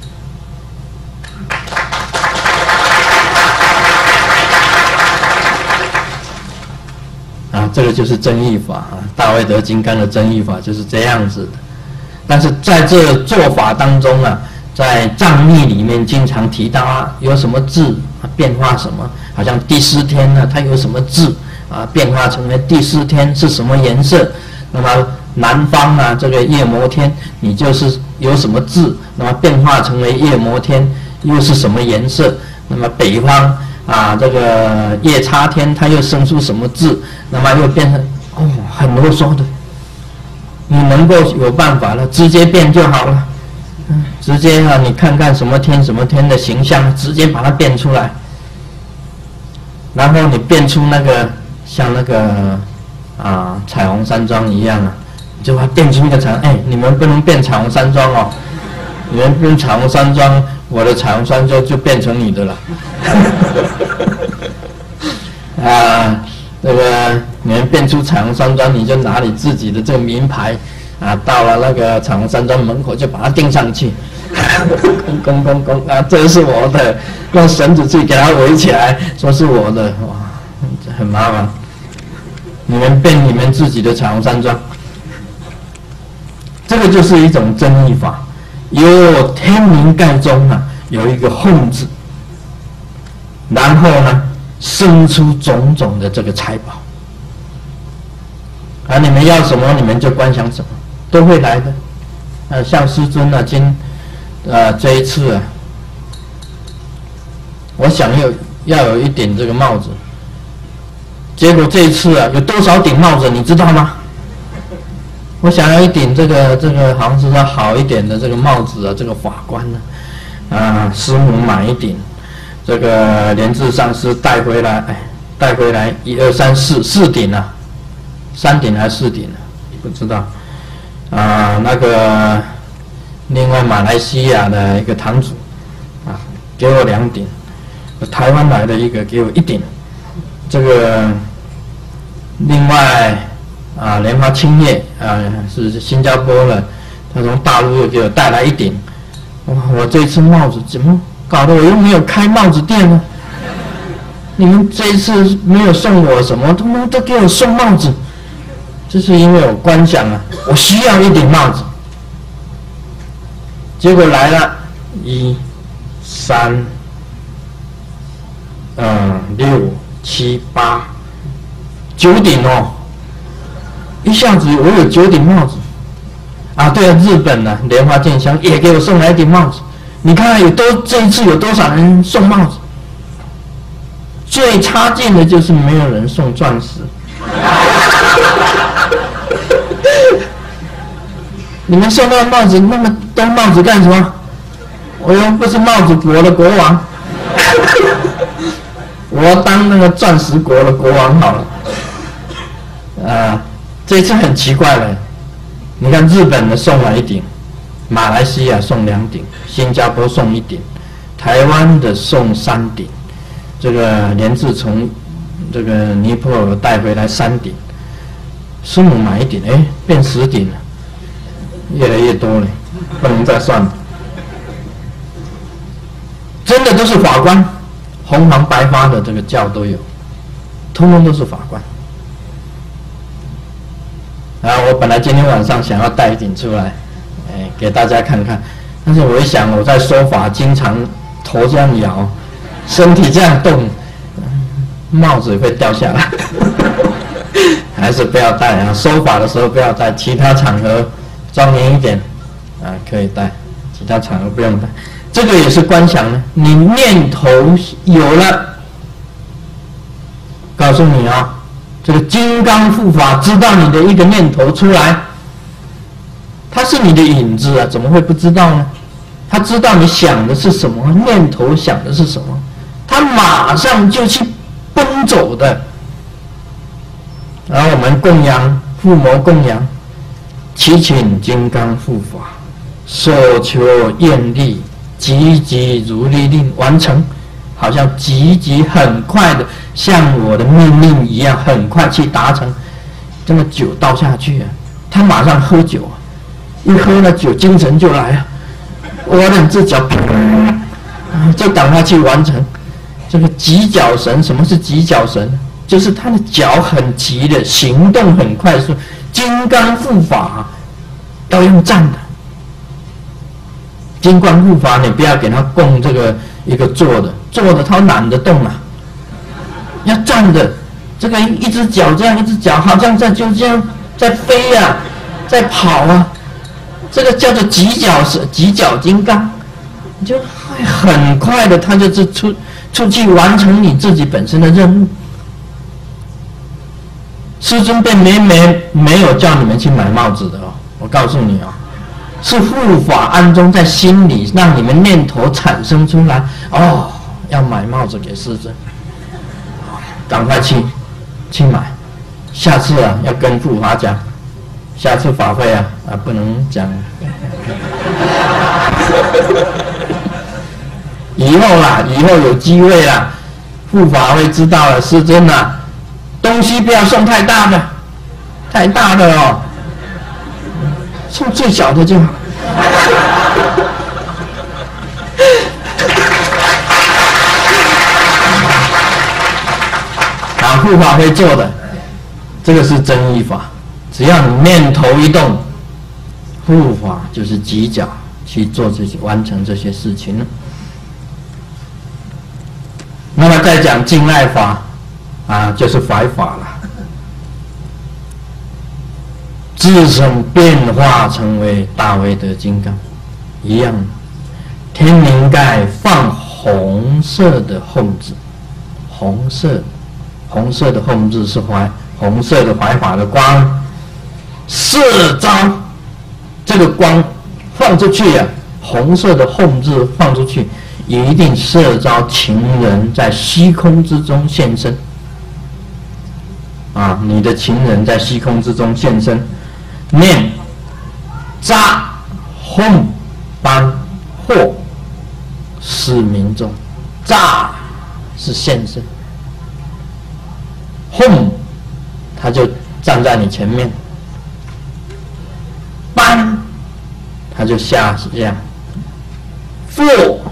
这个就是真义法啊，大威德金刚的真义法就是这样子的。但是在这做法当中啊，在藏密里面经常提到啊，有什么字啊变化什么，好像第四天呢、啊，它有什么字啊变化成为第四天是什么颜色？那么南方啊，这个夜摩天，你就是有什么字，那么变化成为夜摩天又是什么颜色？那么北方。啊，这个夜叉天，它又生出什么字？那么又变成哦，很啰嗦的。你能够有办法了，直接变就好了。嗯，直接啊，你看看什么天什么天的形象，直接把它变出来。然后你变出那个像那个啊彩虹山庄一样啊，就把它变出一个彩虹。哎，你们不能变彩虹山庄哦，你们变彩虹山庄。我的彩虹山庄就变成你的了，啊，这个你们变出彩虹山庄，你就拿你自己的这个名牌，啊，到了那个彩虹山庄门口就把它钉上去，公公公啊，这是我的，用绳子去给它围起来，说是我的，哇，很麻烦。你们变你们自己的彩虹山庄，这个就是一种真义法。有天灵盖中啊有一个哄字，然后呢生出种种的这个财宝，啊，你们要什么你们就观想什么，都会来的。呃，像师尊啊，今呃这一次啊，我想有要有一顶这个帽子，结果这一次啊有多少顶帽子你知道吗？我想要一顶这个这个好像是要好一点的这个帽子啊，这个法官呢，啊，师母买一顶，这个莲智上师带回来，哎，带回来一二三四四顶啊，三顶还是四顶啊？不知道。啊，那个另外马来西亚的一个堂主啊，给我两顶，台湾来的一个给我一顶，这个另外。啊，莲花青叶啊，是新加坡的，他从大陆又给我带来一顶。哇，我这次帽子怎么搞得我又没有开帽子店呢？你们这一次没有送我什么，他们都给我送帽子。 这是因为我观想啊，我需要一顶帽子。结果来了，一、三、嗯、六、七、八、九顶哦，一下子我有九顶帽子。啊，对了，日本呢、啊，莲花建箱也给我送来一顶帽子。你看看有多这一次有多少人送帽子？最差劲的就是没有人送钻石。你们送那帽子那么多帽子干什么？我又不是帽子国的国王，我当那个钻石国的国王好了。啊，这一次很奇怪了。你看日本的送了一顶，马来西亚送两顶，新加坡送一顶，台湾的送三顶，这个连自从这个尼泊尔带回来三顶，师母买一顶，哎，变十顶了，越来越多了，不能再算了。真的都是法官，红黄白花的这个教都有，通通都是法官。啊，我本来今天晚上想要带一顶出来，哎，给大家看看，但是我一想，我在说法经常头这样摇，身体这样动，帽子会掉下来，还是不要戴啊。说法的时候不要戴，其他场合庄严一点啊可以戴，其他场合不用戴。这个也是观想呢，你念头有了，告诉你啊。这个金刚护法知道你的一个念头出来，他是你的影子啊，怎么会不知道呢？他知道你想的是什么，念头想的是什么，他马上就去奔走的。然后我们供养父母供养，祈请金刚护法，所求愿力，急急如律令完成。好像急急很快的，像我的命令一样，很快去达成。这个酒倒下去啊，他马上喝酒啊，一喝了酒，精神就来了。我两只脚，就赶快去完成。这个急脚神，什么是急脚神？就是他的脚很急的，行动很快速。金刚护法要用站的，金刚护法你不要给他供这个一个坐的。坐的他懒得动啊，要站的，这个一只脚这样，一只脚好像在就这样在飞啊，在跑啊，这个叫做急脚是急脚金刚，就很快的，他就是出出去完成你自己本身的任务。师尊并没没没有叫你们去买帽子的哦，我告诉你哦，是护法暗中在心里让你们念头产生出来哦。要买帽子给师尊，赶快去去买。下次啊，要跟护法讲，下次法会啊啊不能讲。以后啦，以后有机会啦，护法会知道了。师尊啊，东西不要送太大的，太大的哦，送最小的就好。护法会做的，这个是真意法。只要你念头一动，护法就是急脚去做这些，完成这些事情了。那么再讲敬爱法啊，就是法法了，自身变化成为大威德金刚一样。天灵盖放红色的后字，红色的。红色的后字是怀红色的怀法的光，射招这个光放出去啊，红色的后字放出去，一定射招情人在虚空之中现身啊！你的情人在虚空之中现身，念扎轰班或是民众，扎是现身。轰，他就站在你前面，班，他就下这样，负，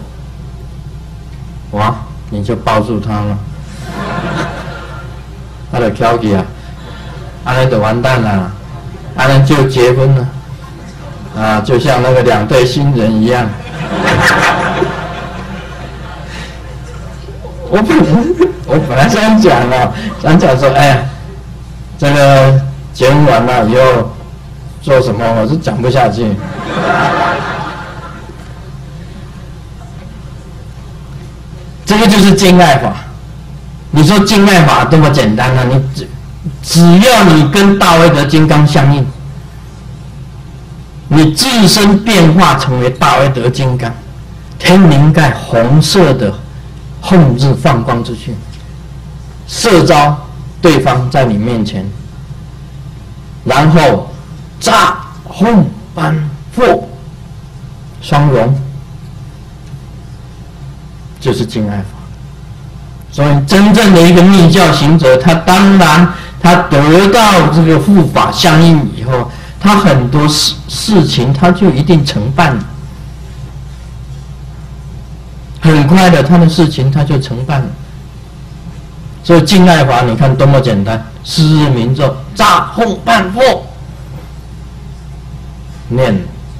哇，你就抱住他了，他的飘起啊， 啊那就完蛋了，啊那就结婚了，啊，就像那个两对新人一样。我本我本来想讲啊，想讲说，哎呀，这个结婚完了以后做什么，我是讲不下去。这个就是敬爱法。你说敬爱法多么简单啊！你只只要你跟大威德金刚相应，你自身变化成为大威德金刚，天灵盖红色的红日放光出去，射招对方在你面前，然后炸轰班破双融，就是敬爱法。所以，真正的一个密教行者，他当然他得到这个护法相应以后，他很多事事情他就一定成办了，很快的他的事情他就成办了。所以敬爱法，你看多么简单，是日明咒，炸轰办破，念。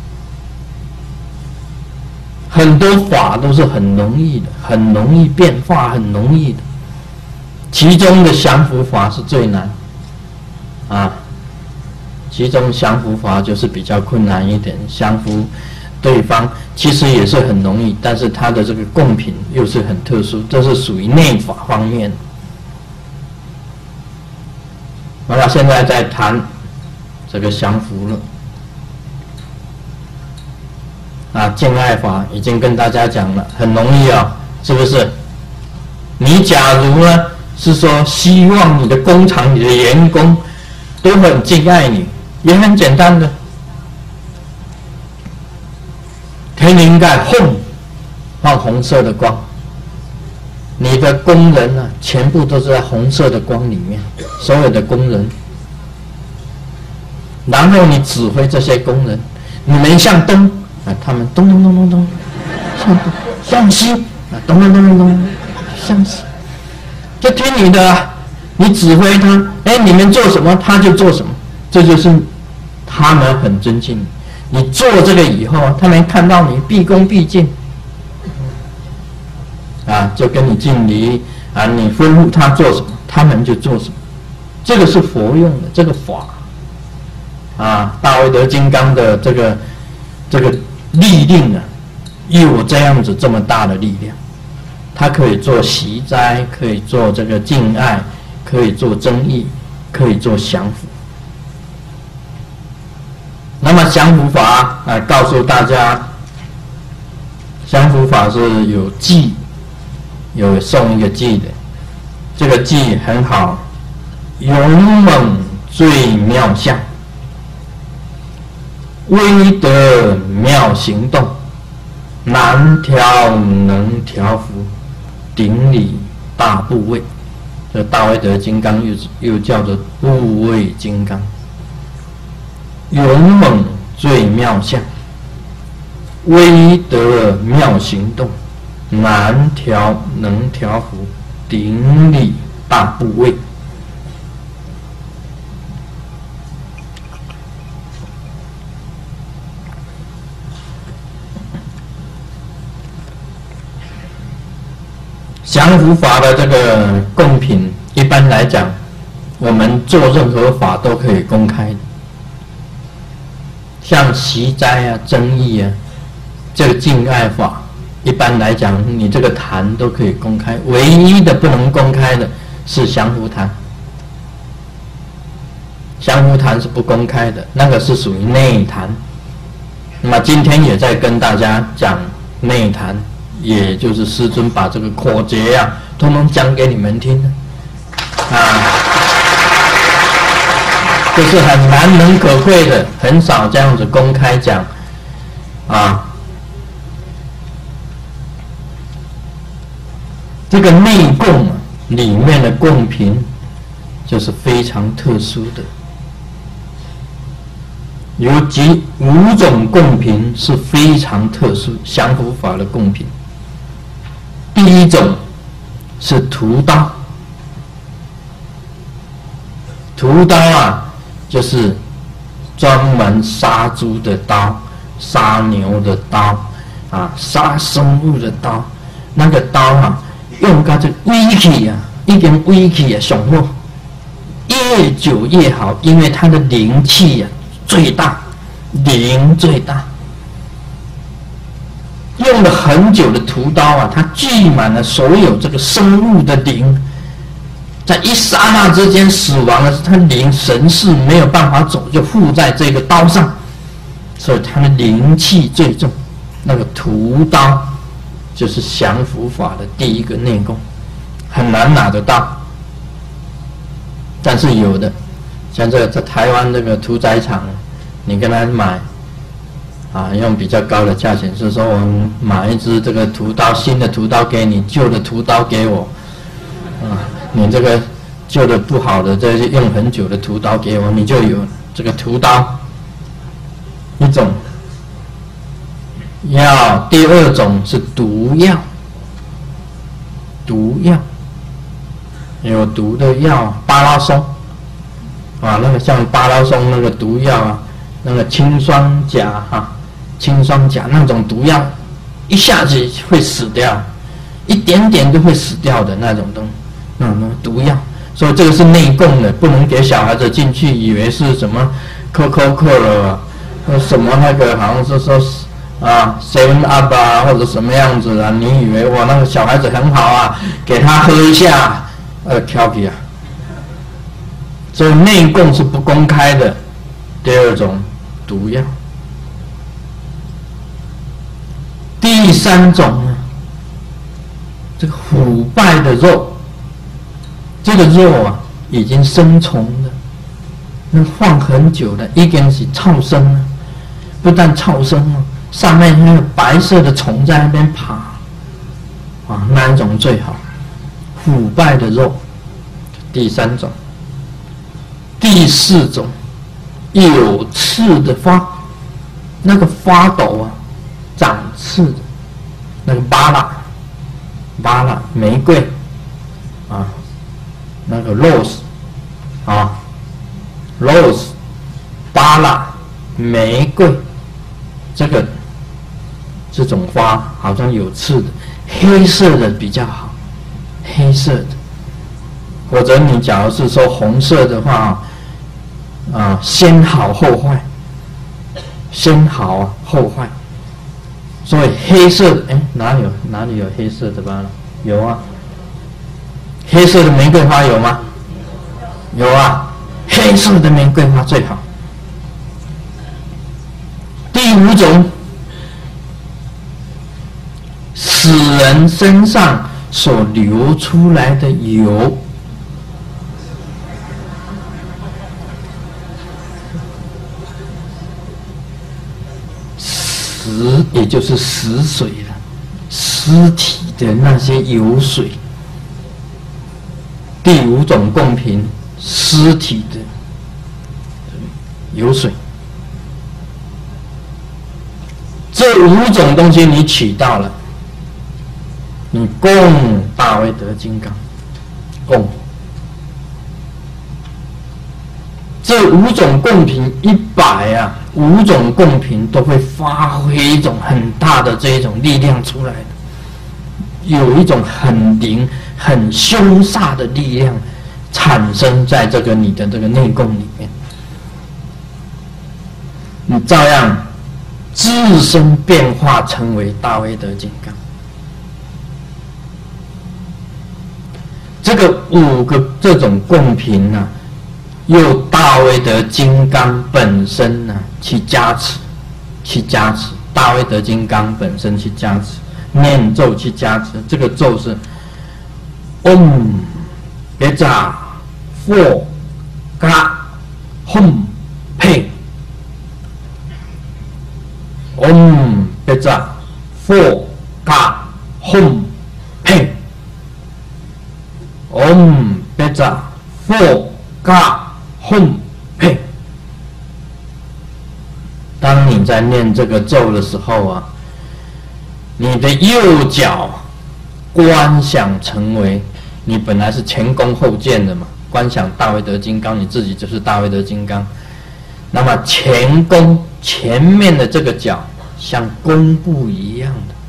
很多法都是很容易的，很容易变化，很容易的。其中的降伏法是最难，啊，其中降伏法就是比较困难一点。降伏对方其实也是很容易，但是它的这个贡品又是很特殊，这是属于内法方面。好了，现在在谈这个降伏了。啊，敬爱法已经跟大家讲了，很容易啊、哦，是不是？你假如呢是说希望你的工厂、你的员工都很敬爱你，也很简单的，天灵盖轰放红色的光，你的工人呢、啊、全部都是在红色的光里面，所有的工人，然后你指挥这些工人，你们像灯。啊，他们咚咚咚咚咚，向东向西，啊，咚咚咚咚咚，向西，就听你的、啊，你指挥他，哎，你们做什么他就做什么，这就是他们很尊敬你。你做这个以后，他们看到你毕恭毕敬，啊，就跟你敬礼啊，你吩咐他做什么，他们就做什么，这个是佛用的这个法，啊，大威德金刚的这个这个。力令啊，有这样子这么大的力量，它可以做息灾，可以做这个敬爱，可以做增益，可以做降伏。那么降伏法啊，告诉大家，降伏法是有记，有送一个记的，这个记很好，勇猛最妙相。威德妙行动，难调能调伏，顶礼大部位。这大威德金刚又又叫做部位金刚。勇猛最妙相，威德妙行动，难调能调伏，顶礼大部位。降伏法的这个贡品，一般来讲，我们做任何法都可以公开的，像息灾啊、增益啊，这个敬爱法，一般来讲，你这个坛都可以公开，唯一的不能公开的是降伏坛。降伏坛是不公开的，那个是属于内坛。那么今天也在跟大家讲内坛。也就是师尊把这个口诀呀、啊，通通讲给你们听啊，这是很难能可贵的，很少这样子公开讲啊。这个内供啊，里面的供品就是非常特殊的，有几五种供品是非常特殊，降伏法的供品。第一种是屠刀， 屠刀啊，就是专门杀猪的刀、杀牛的刀啊、杀生物的刀。那个刀啊，用到这威气啊，一点威气啊，雄厚，越久越好，因为它的灵气啊最大，灵最大。用了很久的屠刀啊，它聚满了所有这个生物的灵。在一刹那之间死亡了，他灵神识没有办法走，就附在这个刀上，所以他的灵气最重。那个屠刀就是降伏法的第一个内功，很难拿得到，但是有的，像这个在台湾这个屠宰场，你跟他买，啊，用比较高的价钱，是说我们买一支这个屠刀，新的屠刀给你，旧的屠刀给我，啊。你这个旧的不好的，这些用很久的屠刀给我，你就有这个屠刀一种药。第二种是毒药，毒药有毒的药，巴拉松啊，那个像巴拉松那个毒药啊，那个氰酸钾哈，氰酸钾那种毒药，一下子会死掉，一点点就会死掉的那种东西。嗯，那毒药，所以这个是内供的，不能给小孩子进去，以为是什么可口可乐啊，什么那个好像是说啊 seven up 啊，或者什么样子啊，你以为我那个小孩子很好啊，给他喝一下，呃，调皮啊。所以内供是不公开的。第二种毒药，第三种呢，这个腐败的肉。这个肉啊，已经生虫了，那放很久了，已经是臭生了。不但臭生了，上面那个白色的虫在那边爬，啊，那一种最好。腐败的肉，第三种。第四种，有刺的花，那个花朵啊，长刺的，那个巴拉，巴拉玫瑰，啊。那个 rose 啊 ，rose 巴拉玫瑰，这个这种花好像有刺的，黑色的比较好，黑色的，或者你假如是说红色的话，啊，先好后坏，先好后坏，所以黑色的，哎，哪里有哪里有黑色的巴拉？有啊。黑色的玫瑰花有吗？有啊，黑色的玫瑰花最好。第五种，死人身上所流出来的油，死也就是死水了，尸体的那些油水。第五种供品，尸体的油水。这五种东西你取到了，你供大威德金刚，供这五种供品一百啊，五种供品都会发挥一种很大的这一种力量出来的。有一种很灵、很凶煞的力量产生在这个你的这个内供里面，你照样自身变化成为大威德金刚。这个五个这种供品呢、啊，由大威德金刚本身呢、啊、去加持，去加持大威德金刚本身去加持。念咒去加持，这个咒是 Om Beza Fo Ga Hum Pe Om Beza Fo Ga Hum Pe Om Beza Fo Ga Hum Pe。当你在念这个咒的时候啊，你的右脚观想成为，你本来是前弓后箭的嘛， 观想大威德金刚，你自己就是大威德金刚。那么前弓前面的这个角像弓步一样的，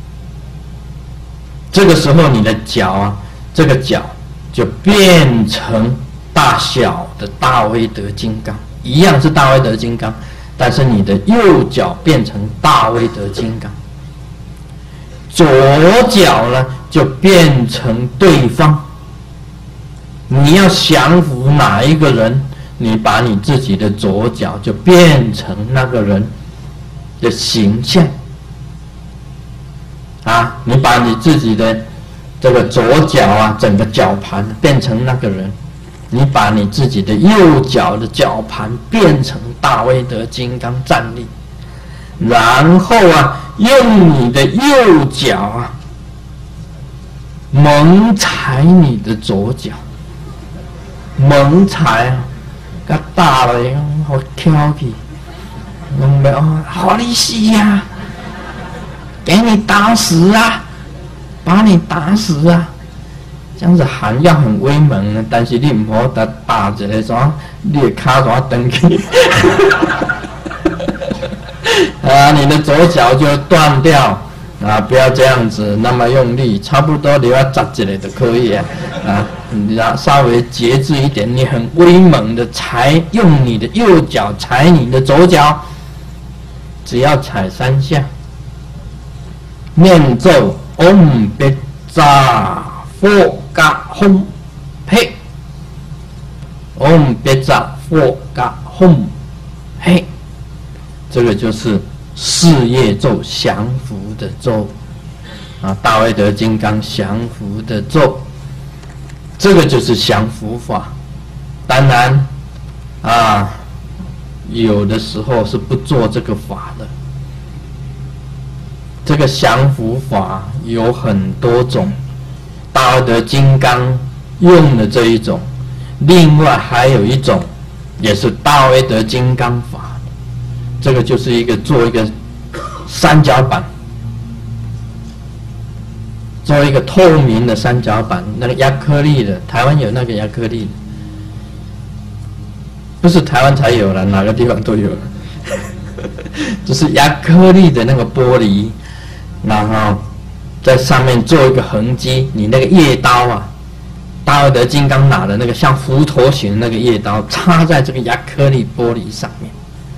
这个时候你的脚啊，这个脚就变成大小的大威德金刚，一样是大威德金刚，但是你的右脚变成大威德金刚，左脚呢就变成对方。你要降服哪一个人，你把你自己的左脚就变成那个人的形象啊！你把你自己的这个左脚啊，整个脚盘变成那个人，你把你自己的右脚的脚盘变成大威德金刚站立，然后啊，用你的右脚啊猛踩你的左脚，猛踩啊！甲打了，好挑起，弄得哦，好你死呀！给你打死啊！把你打死啊！这样子喊要很威猛的，但是你唔好打打一个啥，你的脚怎蹬去？啊，你的左脚就断掉啊！不要这样子那么用力，差不多你要扎一个就可以啊！啊，你要稍微节制一点，你很威猛的踩，用你的右脚踩你的左脚，只要踩三下，念咒 Om Beza Foga Hom Hey Om Beza Foga Hom Hey， 这个就是四叶咒降服的咒啊，大威德金刚降服的咒。这个就是降服法，当然，啊，有的时候是不做这个法的。这个降服法有很多种，大威德金刚用的这一种，另外还有一种也是大威德金刚法，这个就是一个做一个三角板。做一个透明的三角板，那个亚克力的，台湾有那个亚克力的，不是台湾才有了，哪个地方都有了。就是亚克力的那个玻璃，然后在上面做一个痕迹，你那个叶刀啊，大威德金刚拿的那个像斧头形的那个叶刀，插在这个亚克力玻璃上面，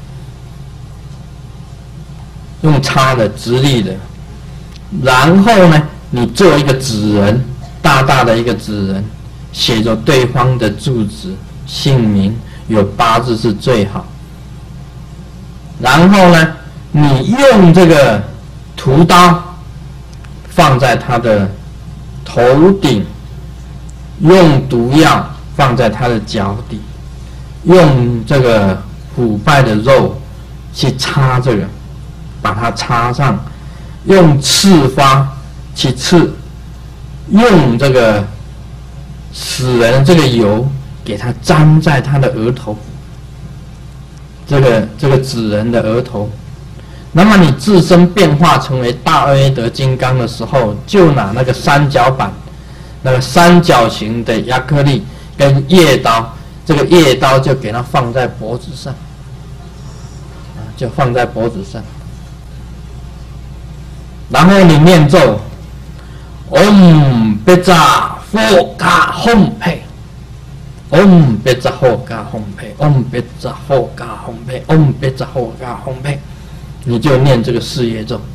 用插的直立的，然后呢？你做一个纸人，大大的一个纸人，写着对方的住址、姓名，有八字是最好。然后呢，你用这个屠刀放在他的头顶，用毒药放在他的脚底，用这个腐败的肉去插这个，把它插上，用刺发。其次，用这个死人的这个油给他沾在他的额头，这个这个纸人的额头。那么你自身变化成为大威德金刚的时候，就拿那个三角板，那个三角形的亚克力跟叶刀，这个叶刀就给它放在脖子上，啊，就放在脖子上，然后你念咒。Om Beza Foga Hom Hey Om Beza Foga Hom Hey Om Beza Foga Hom Hey Om Beza Foga Hom Hey， 你就念这个四叶咒，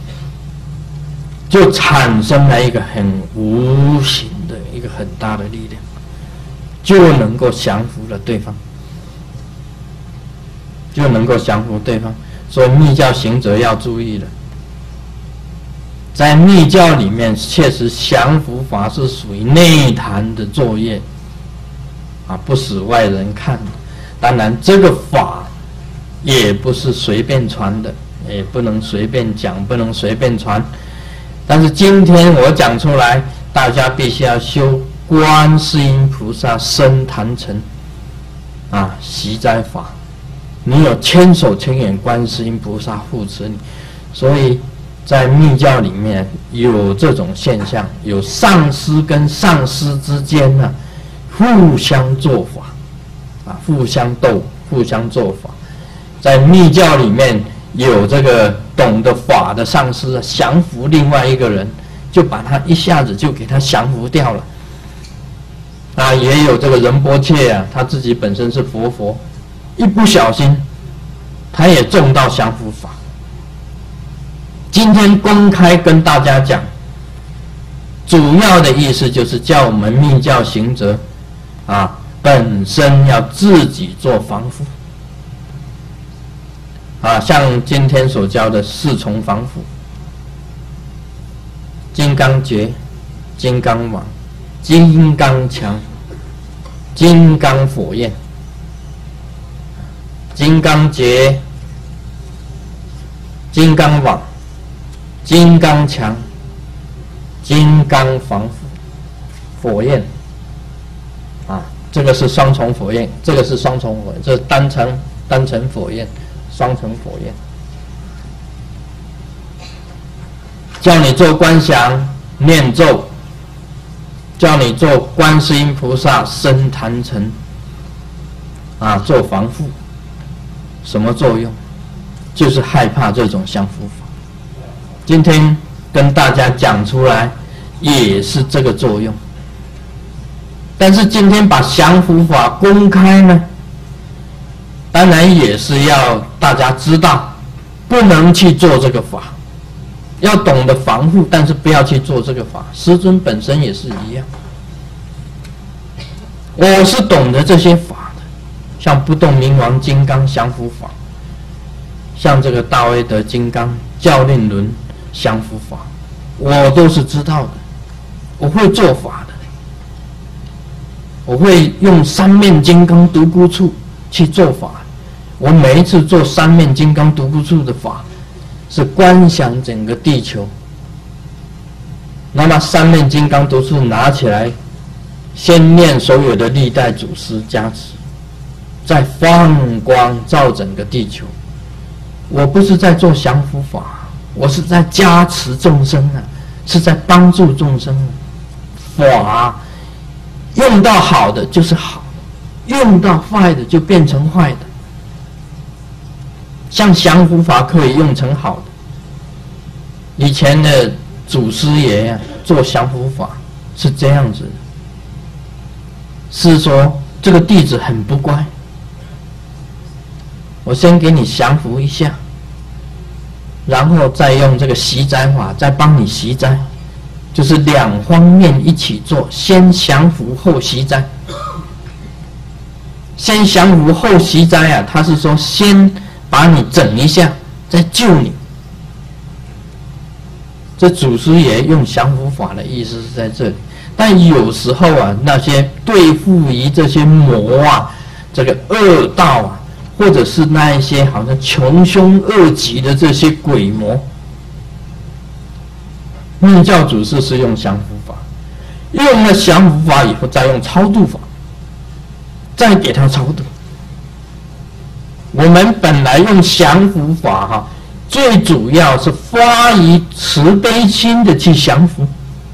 就产生了一个很无形的一个很大的力量，就能够降服了对方，就能够降服对方。所以密教行者要注意了。在密教里面，确实降服法是属于内坛的作业，啊，不使外人看的。当然，这个法也不是随便传的，也不能随便讲，不能随便传。但是今天我讲出来，大家必须要修观世音菩萨深坛城啊习斋法。你有千手千眼观世音菩萨护持你，所以。在密教里面有这种现象，有上师跟上师之间呢、啊， 互相做法，啊，互相斗，互相做法。在密教里面有这个懂得法的上师降服另外一个人，就把他一下子就给他降服掉了。啊，也有这个仁波切啊，他自己本身是佛佛，一不小心，他也中到降服法。今天公开跟大家讲，主要的意思就是叫我们密教行者，啊，本身要自己做防护。啊，像今天所教的四重防护：金刚诀、金刚网、金刚墙、金刚火焰。金刚诀、金刚网、金刚墙、金刚防护、火焰。啊，这个是双重火焰，这个是双重火焰，这是单层单层火焰。双层火焰，叫你做观想念咒，叫你做观世音菩萨深坛城，啊，做防护，什么作用？就是害怕这种降伏法。今天跟大家讲出来，也是这个作用。但是今天把降伏法公开呢？当然也是要大家知道，不能去做这个法，要懂得防护，但是不要去做这个法。师尊本身也是一样，我是懂得这些法的，像不动明王金刚降伏法，像这个大威德金刚教令轮降伏法，我都是知道的，我会做法的，我会用三面金刚独孤处去做法。我每一次做三面金刚独孤处的法，是观想整个地球。那么三面金刚独孤处拿起来，先念所有的历代祖师加持，再放光照整个地球。我不是在做降伏法，我是在加持众生啊，是在帮助众生啊。法用到好的就是好，用到坏的就变成坏的。像降伏法可以用成好的，以前的祖师爷啊做降伏法是这样子的，是说这个弟子很不乖，我先给你降伏一下，然后再用这个息灾法再帮你息灾，就是两方面一起做，先降伏后息灾。先降伏后息灾啊，他是说先把你整一下，再救你。这祖师爷用降伏法的意思是在这里，但有时候啊，那些对付于这些魔啊，这个恶道啊，或者是那一些好像穷凶恶极的这些鬼魔，密教祖师是用降伏法，用了降伏法以后，再用超度法，再给他超度。我们本来用降伏法哈，最主要是发于慈悲心的去降伏，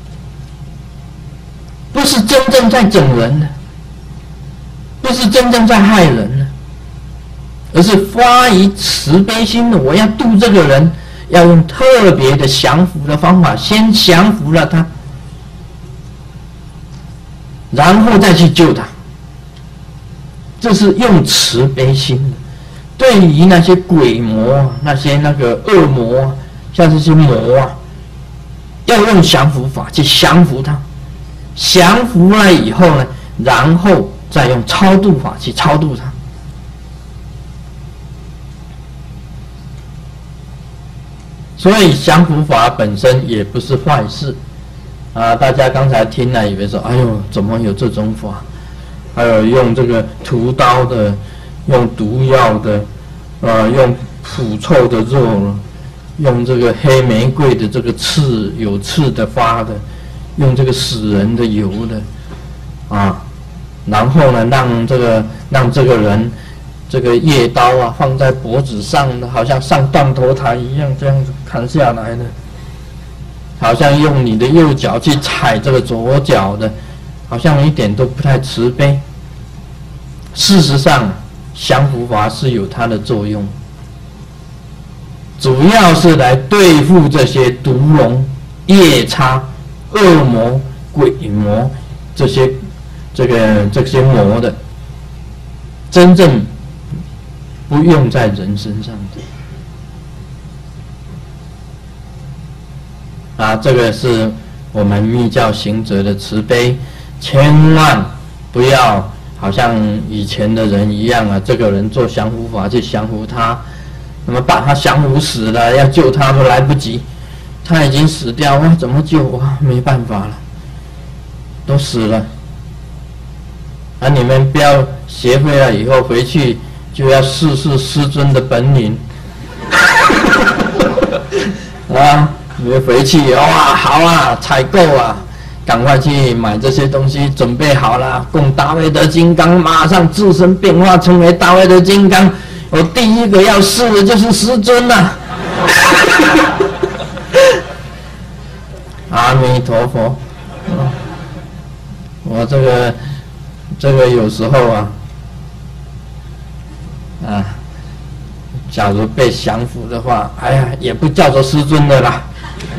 不是真正在整人的，不是真正在害人的，而是发于慈悲心的。我要度这个人，要用特别的降伏的方法，先降伏了他，然后再去救他。这是用慈悲心的。对于那些鬼魔、那些那个恶魔，像这些魔啊，要用降伏法去降伏他，降服了以后呢，然后再用超度法去超度他。所以降伏法本身也不是坏事啊！大家刚才听了以为说：“哎呦，怎么有这种法？还有用这个屠刀的。”用毒药的，呃，用腐臭的肉，用这个黑玫瑰的这个刺有刺的发的，用这个死人的油的，啊，然后呢，让这个让这个人这个夜刀啊放在脖子上的，好像上断头台一样，这样子砍下来的，好像用你的右脚去踩这个左脚的， 好像一点都不太慈悲。事实上，降伏法是有它的作用，主要是来对付这些毒龙、夜叉、恶魔、鬼魔这些这个这些魔的，真正不用在人身上的。啊，这个是我们密教行者的慈悲，千万不要好像以前的人一样啊，这个人做降伏法去降伏他，那么把他降伏死了，要救他都来不及，他已经死掉，哇，怎么救？哇，没办法了，都死了。啊，你们不要学会了以后回去就要试试师尊的本领，啊，你们回去哇，好啊，采购啊。赶快去买这些东西，准备好了，供大威德金刚，马上自身变化成为大威德金刚。我第一个要试的就是师尊了。阿弥陀佛。我这个这个有时候啊，啊，假如被降服的话，哎呀，也不叫做师尊的啦。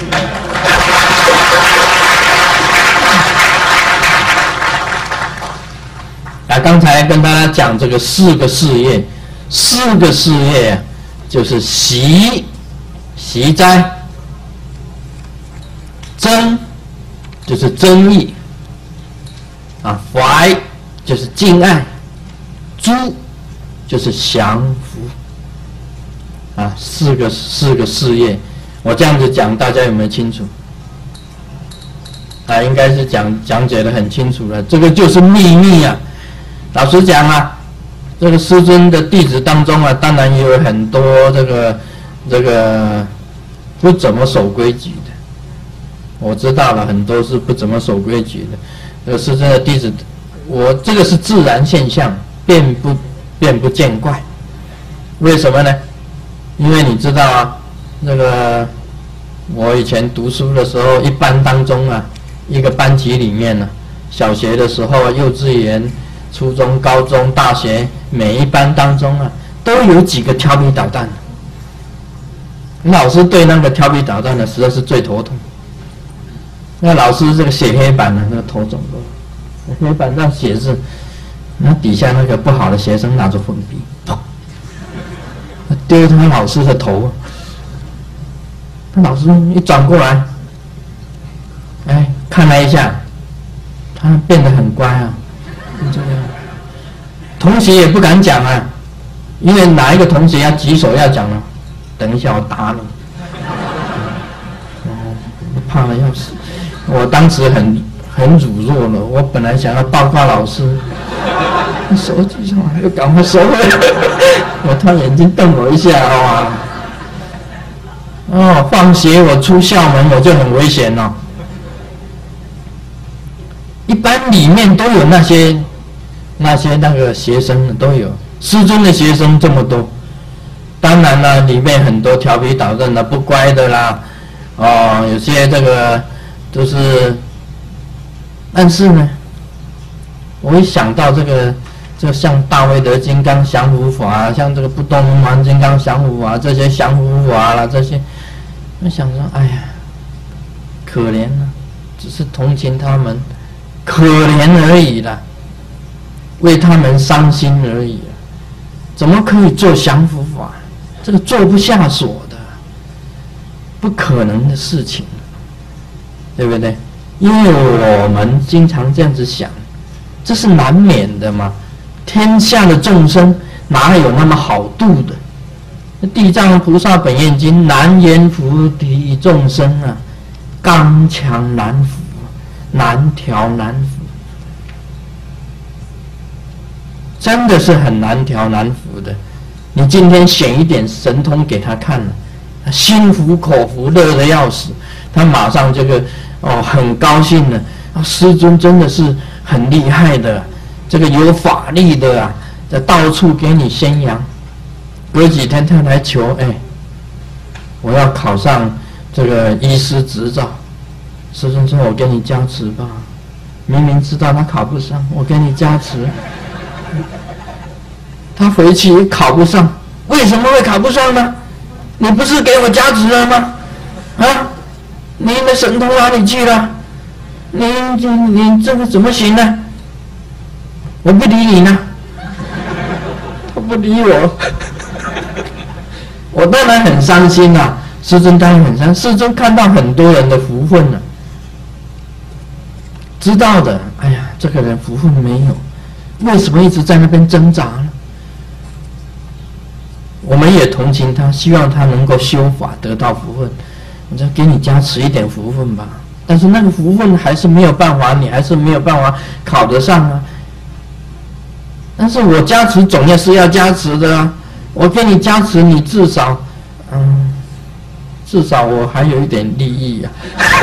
啊，刚才跟大家讲这个四个事业，四个事业啊，就是习习斋，真就是真意，啊，怀就是敬爱，诛就是降服，啊，四个四个事业，我这样子讲，大家有没有清楚？啊，应该是讲讲解得很清楚了，这个就是秘密啊。老实讲啊，这个师尊的弟子当中啊，当然也有很多这个这个不怎么守规矩的。我知道了，很多是不怎么守规矩的。这个师尊的弟子，我这个是自然现象，便不便不见怪。为什么呢？因为你知道啊，那个我以前读书的时候，一班当中啊，一个班级里面呢、啊，小学的时候啊，幼稚园。初中、高中、大学，每一班当中啊，都有几个调皮捣蛋的。老师对那个调皮捣蛋的实在是最头痛。那老师这个写黑板呢，那个头肿了，黑板上写字，那底下那个不好的学生拿着粉笔，砰，丢他老师的头。他老师一转过来，哎，看了一下，他变得很乖啊。这样，同学也不敢讲啊，因为哪一个同学要举手要讲呢？等一下我打你，哦，怕得要死。我当时很很辱弱了，我本来想要报告老师，手举上来又赶快收回来。我他眼睛瞪我一下，哇！哦，放学我出校门我就很危险了。一般里面都有那些那些那个学生都有，师尊的学生这么多，当然了，里面很多调皮捣蛋的、不乖的啦，哦，有些这个都是，但是呢，我一想到这个，就像大威德金刚降伏法，像这个不动明王金刚降伏法这些降伏法啦，这些，我想说，哎呀，可怜了，只是同情他们。可怜而已啦，为他们伤心而已啊！怎么可以做降伏法？这个做不下所的，不可能的事情，对不对？因为我们经常这样子想，这是难免的嘛。天下的众生哪有那么好度的？地藏菩萨本愿经难言菩提众生啊，刚强难服。难调难服，真的是很难调难服的。你今天显一点神通给他看了，他心服口服，乐得要死，他马上这个哦很高兴了。啊，师尊真的是很厉害的，这个有法力的啊，在到处给你宣扬。隔几天他来求，哎，我要考上这个医师执照。师尊说：“我给你加持吧。” 明明知道他考不上，我给你加持，他回去考不上，为什么会考不上呢？你不是给我加持了吗？啊，你的神通哪里去了？你你你这个怎么行呢？我不理你呢，他不理我，我当然很伤心啦、啊。师尊当然很伤，师尊看到很多人的福分了、啊，知道的。哎呀，这个人福分没有，为什么一直在那边挣扎呢？我们也同情他，希望他能够修法得到福分。我再给你加持一点福分吧，但是那个福分还是没有办法，你还是没有办法考得上啊。但是我加持总要是要加持的啊，我给你加持，你至少，嗯，至少我还有一点利益啊。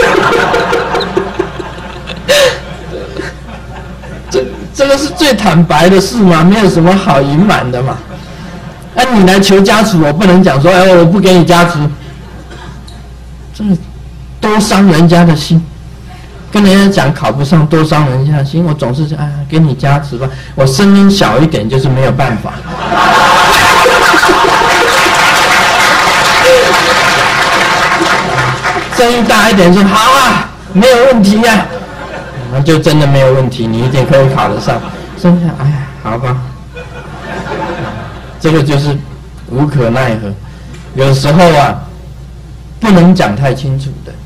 这这个是最坦白的事嘛，没有什么好隐瞒的嘛。那、啊、你来求加持，我不能讲说，哎，我不给你加持，这个多伤人家的心。跟人家讲考不上，多伤人家的心。我总是讲，哎，给你加持吧。我声音小一点，就是没有办法。声音大一点，说好啊，没有问题呀、啊，那就真的没有问题，你一定可以考得上。剩下，哎呀，好吧。这个就是无可奈何，有时候啊，不能讲太清楚的。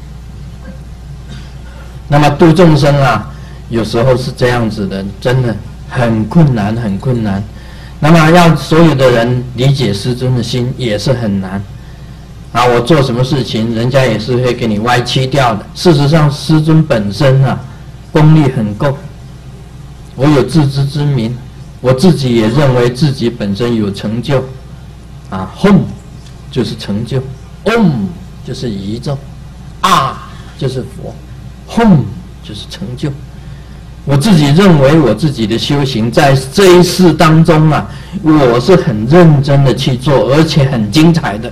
那么度众生啊，有时候是这样子的，真的很困难，很困难。那么让所有的人理解师尊的心也是很难。啊，我做什么事情，人家也是会给你歪曲掉的。事实上，师尊本身啊，功力很够，我有自知之明。我自己也认为自己本身有成就，啊 ，hum 就是成就 ，om 就是宇宙，啊就是佛 ，hum 就是成就。我自己认为我自己的修行在这一世当中啊，我是很认真的去做，而且很精彩的。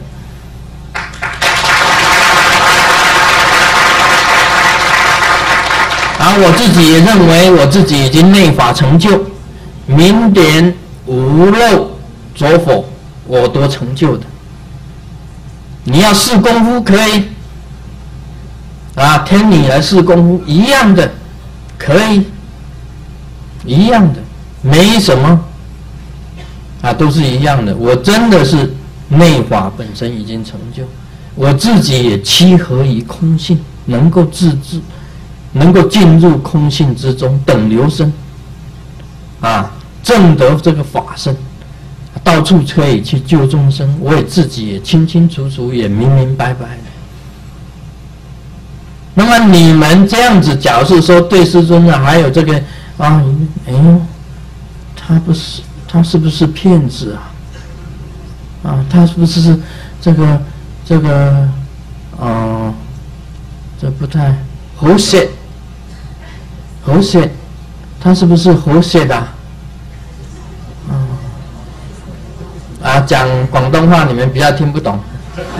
啊，我自己也认为我自己已经内法成就。明点无漏着否，我都成就的。你要试功夫可以，啊，天女来试功夫一样的，可以，一样的，没什么，啊，都是一样的。我真的是内法本身已经成就，我自己也契合于空性，能够自治，能够进入空性之中，等流身，啊。证得这个法身，到处可以去救众生，我也自己也清清楚楚，也明明白白的。那么你们这样子，假如是说对师尊啊，还有这个啊，哎呦，他不是他是不是骗子啊？啊，他是不是这个这个啊、呃？这不太喉舌，喉舌，他是不是喉舌的、啊？啊，讲广东话你们比较听不懂。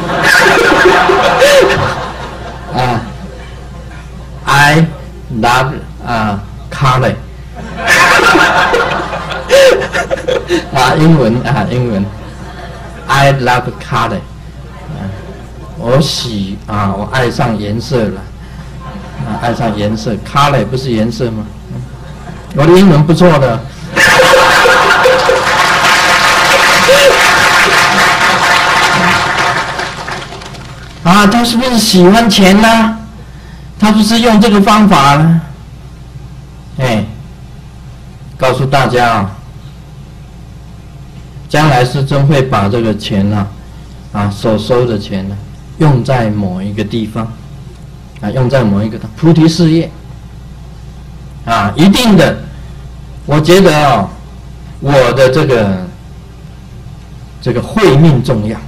啊 ，I love 啊 curry。啊，英文啊，英文 ，I love curry。啊，我喜啊，我爱上颜色了。啊，爱上颜色 ，curry 不是颜色吗？我的英文不错的。啊，他是不是喜欢钱呢、啊？他不是用这个方法呢？哎，告诉大家啊，将来师尊会把这个钱呢、啊，啊所收的钱呢、啊，用在某一个地方，啊，用在某一个菩提事业，啊，一定的。我觉得哦，我的这个这个慧命重要。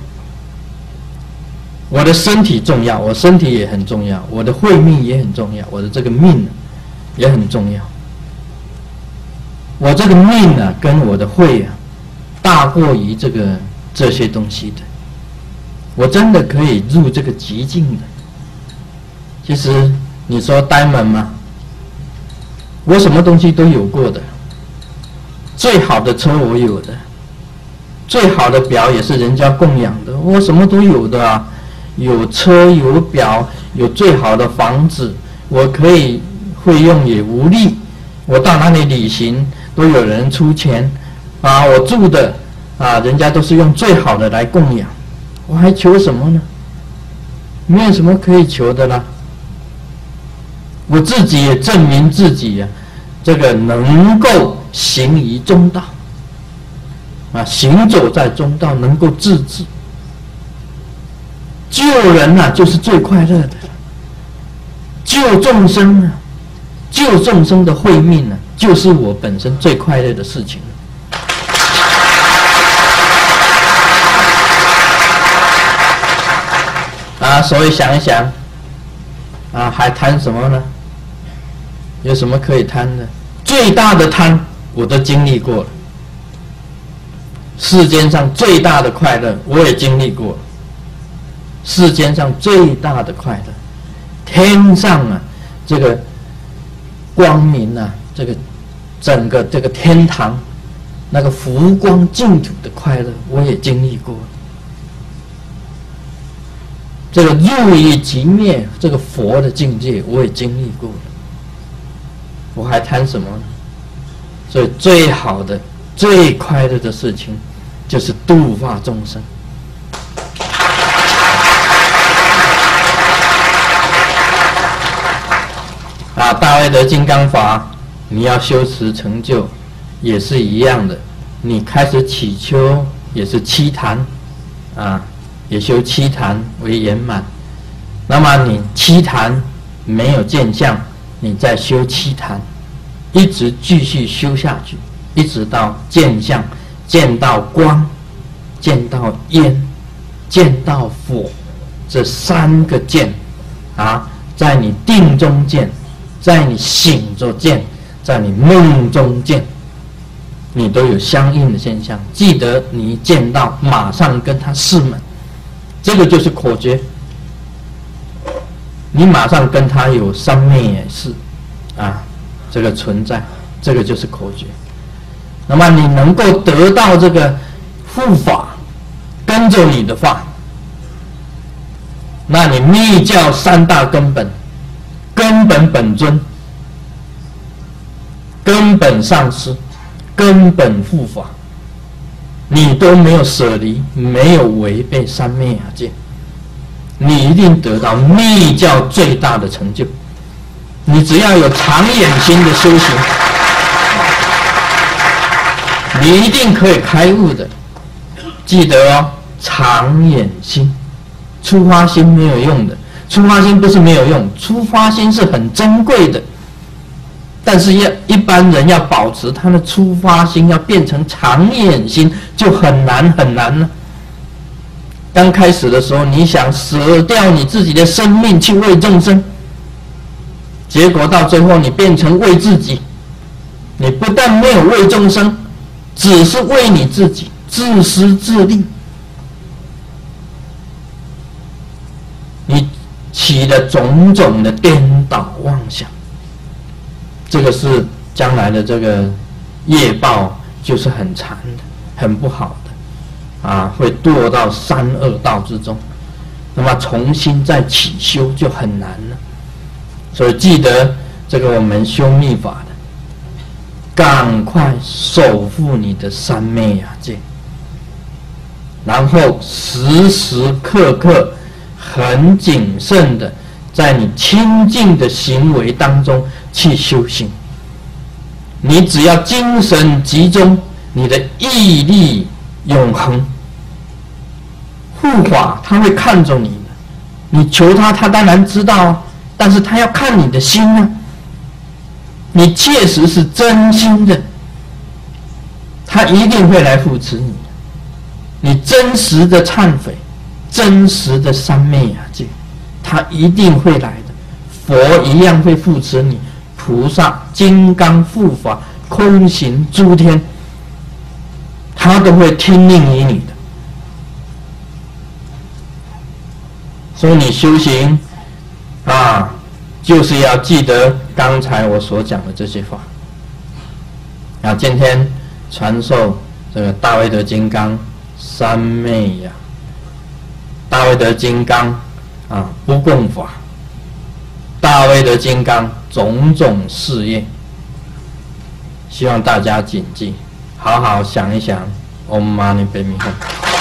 我的身体重要，我身体也很重要，我的慧命也很重要，我的这个命也很重要。我这个命啊，跟我的慧啊，大过于这个这些东西的。我真的可以入这个极境的。其实你说 diamond 吗？ 我什么东西都有过的，最好的车我有的，最好的表也是人家供养的，我什么都有的啊，有车有表，有最好的房子，我可以会用也无力，我到哪里旅行都有人出钱，啊，我住的啊，人家都是用最好的来供养，我还求什么呢？没有什么可以求的啦。我自己也证明自己呀、啊，这个能够行于中道，啊，行走在中道，能够自治，救人呐、啊，就是最快乐的了。救众生啊，救众生的慧命呢、啊，就是我本身最快乐的事情。啊，所以想一想，啊，还贪什么呢？有什么可以贪的？最大的贪我都经历过了，世间上最大的快乐我也经历过了，世间上最大的快乐，天上啊，这个光明啊，这个整个这个天堂那个福光净土的快乐我也经历过了。这个入于即灭，这个佛的境界我也经历过了，我还谈什么呢？所以最好的、最快乐的事情，就是度化众生。啊，大威德金刚法，你要修持成就，也是一样的。你开始祈求，也是七坛，啊。也修七坛为圆满，那么你七坛没有见相，你再修七坛，一直继续修下去，一直到见相，见到光，见到烟，见到佛，这三个见啊，在你定中见，在你醒着见，在你梦中见，你都有相应的现象。记得你一见到，马上跟他示门。这个就是口诀，你马上跟他有三昧也是啊，这个存在，这个就是口诀。那么你能够得到这个护法，跟着你的法，那你密教三大根本，根本本尊，根本上师，根本护法，你都没有舍离，没有违背三昧法界，你一定得到密教最大的成就。你只要有长远心的修行，你一定可以开悟的。记得哦，长远心，出发心没有用的。出发心不是没有用，出发心是很珍贵的。但是要一般人要保持他的出发心，要变成长远心，就很难很难了。刚开始的时候，你想舍掉你自己的生命去为众生，结果到最后你变成为自己。你不但没有为众生，只是为你自己，自私自利。你起了种种的颠倒妄想。这个是将来的这个业报，就是很惨的，很不好的，啊，会堕到三恶道之中。那么重新再起修就很难了。所以记得这个我们修密法的，赶快守护你的三昧法界，然后时时刻刻很谨慎的在你清净的行为当中去修行。你只要精神集中，你的毅力永恒，护法他会看着你的。你求他，他当然知道，但是他要看你的心啊。你确实是真心的，他一定会来扶持你。你真实的忏悔，真实的三昧法界，他一定会来的。佛一样会扶持你，菩萨、金刚护法、空行诸天，他都会听命于你的。所以你修行啊， 就是要记得刚才我所讲的这些话。啊，今天传授这个大威德金刚三昧呀，大威德金刚啊不共法，大威德金刚种种事业，希望大家谨记，好好想一想。Om Mani Padme Hum。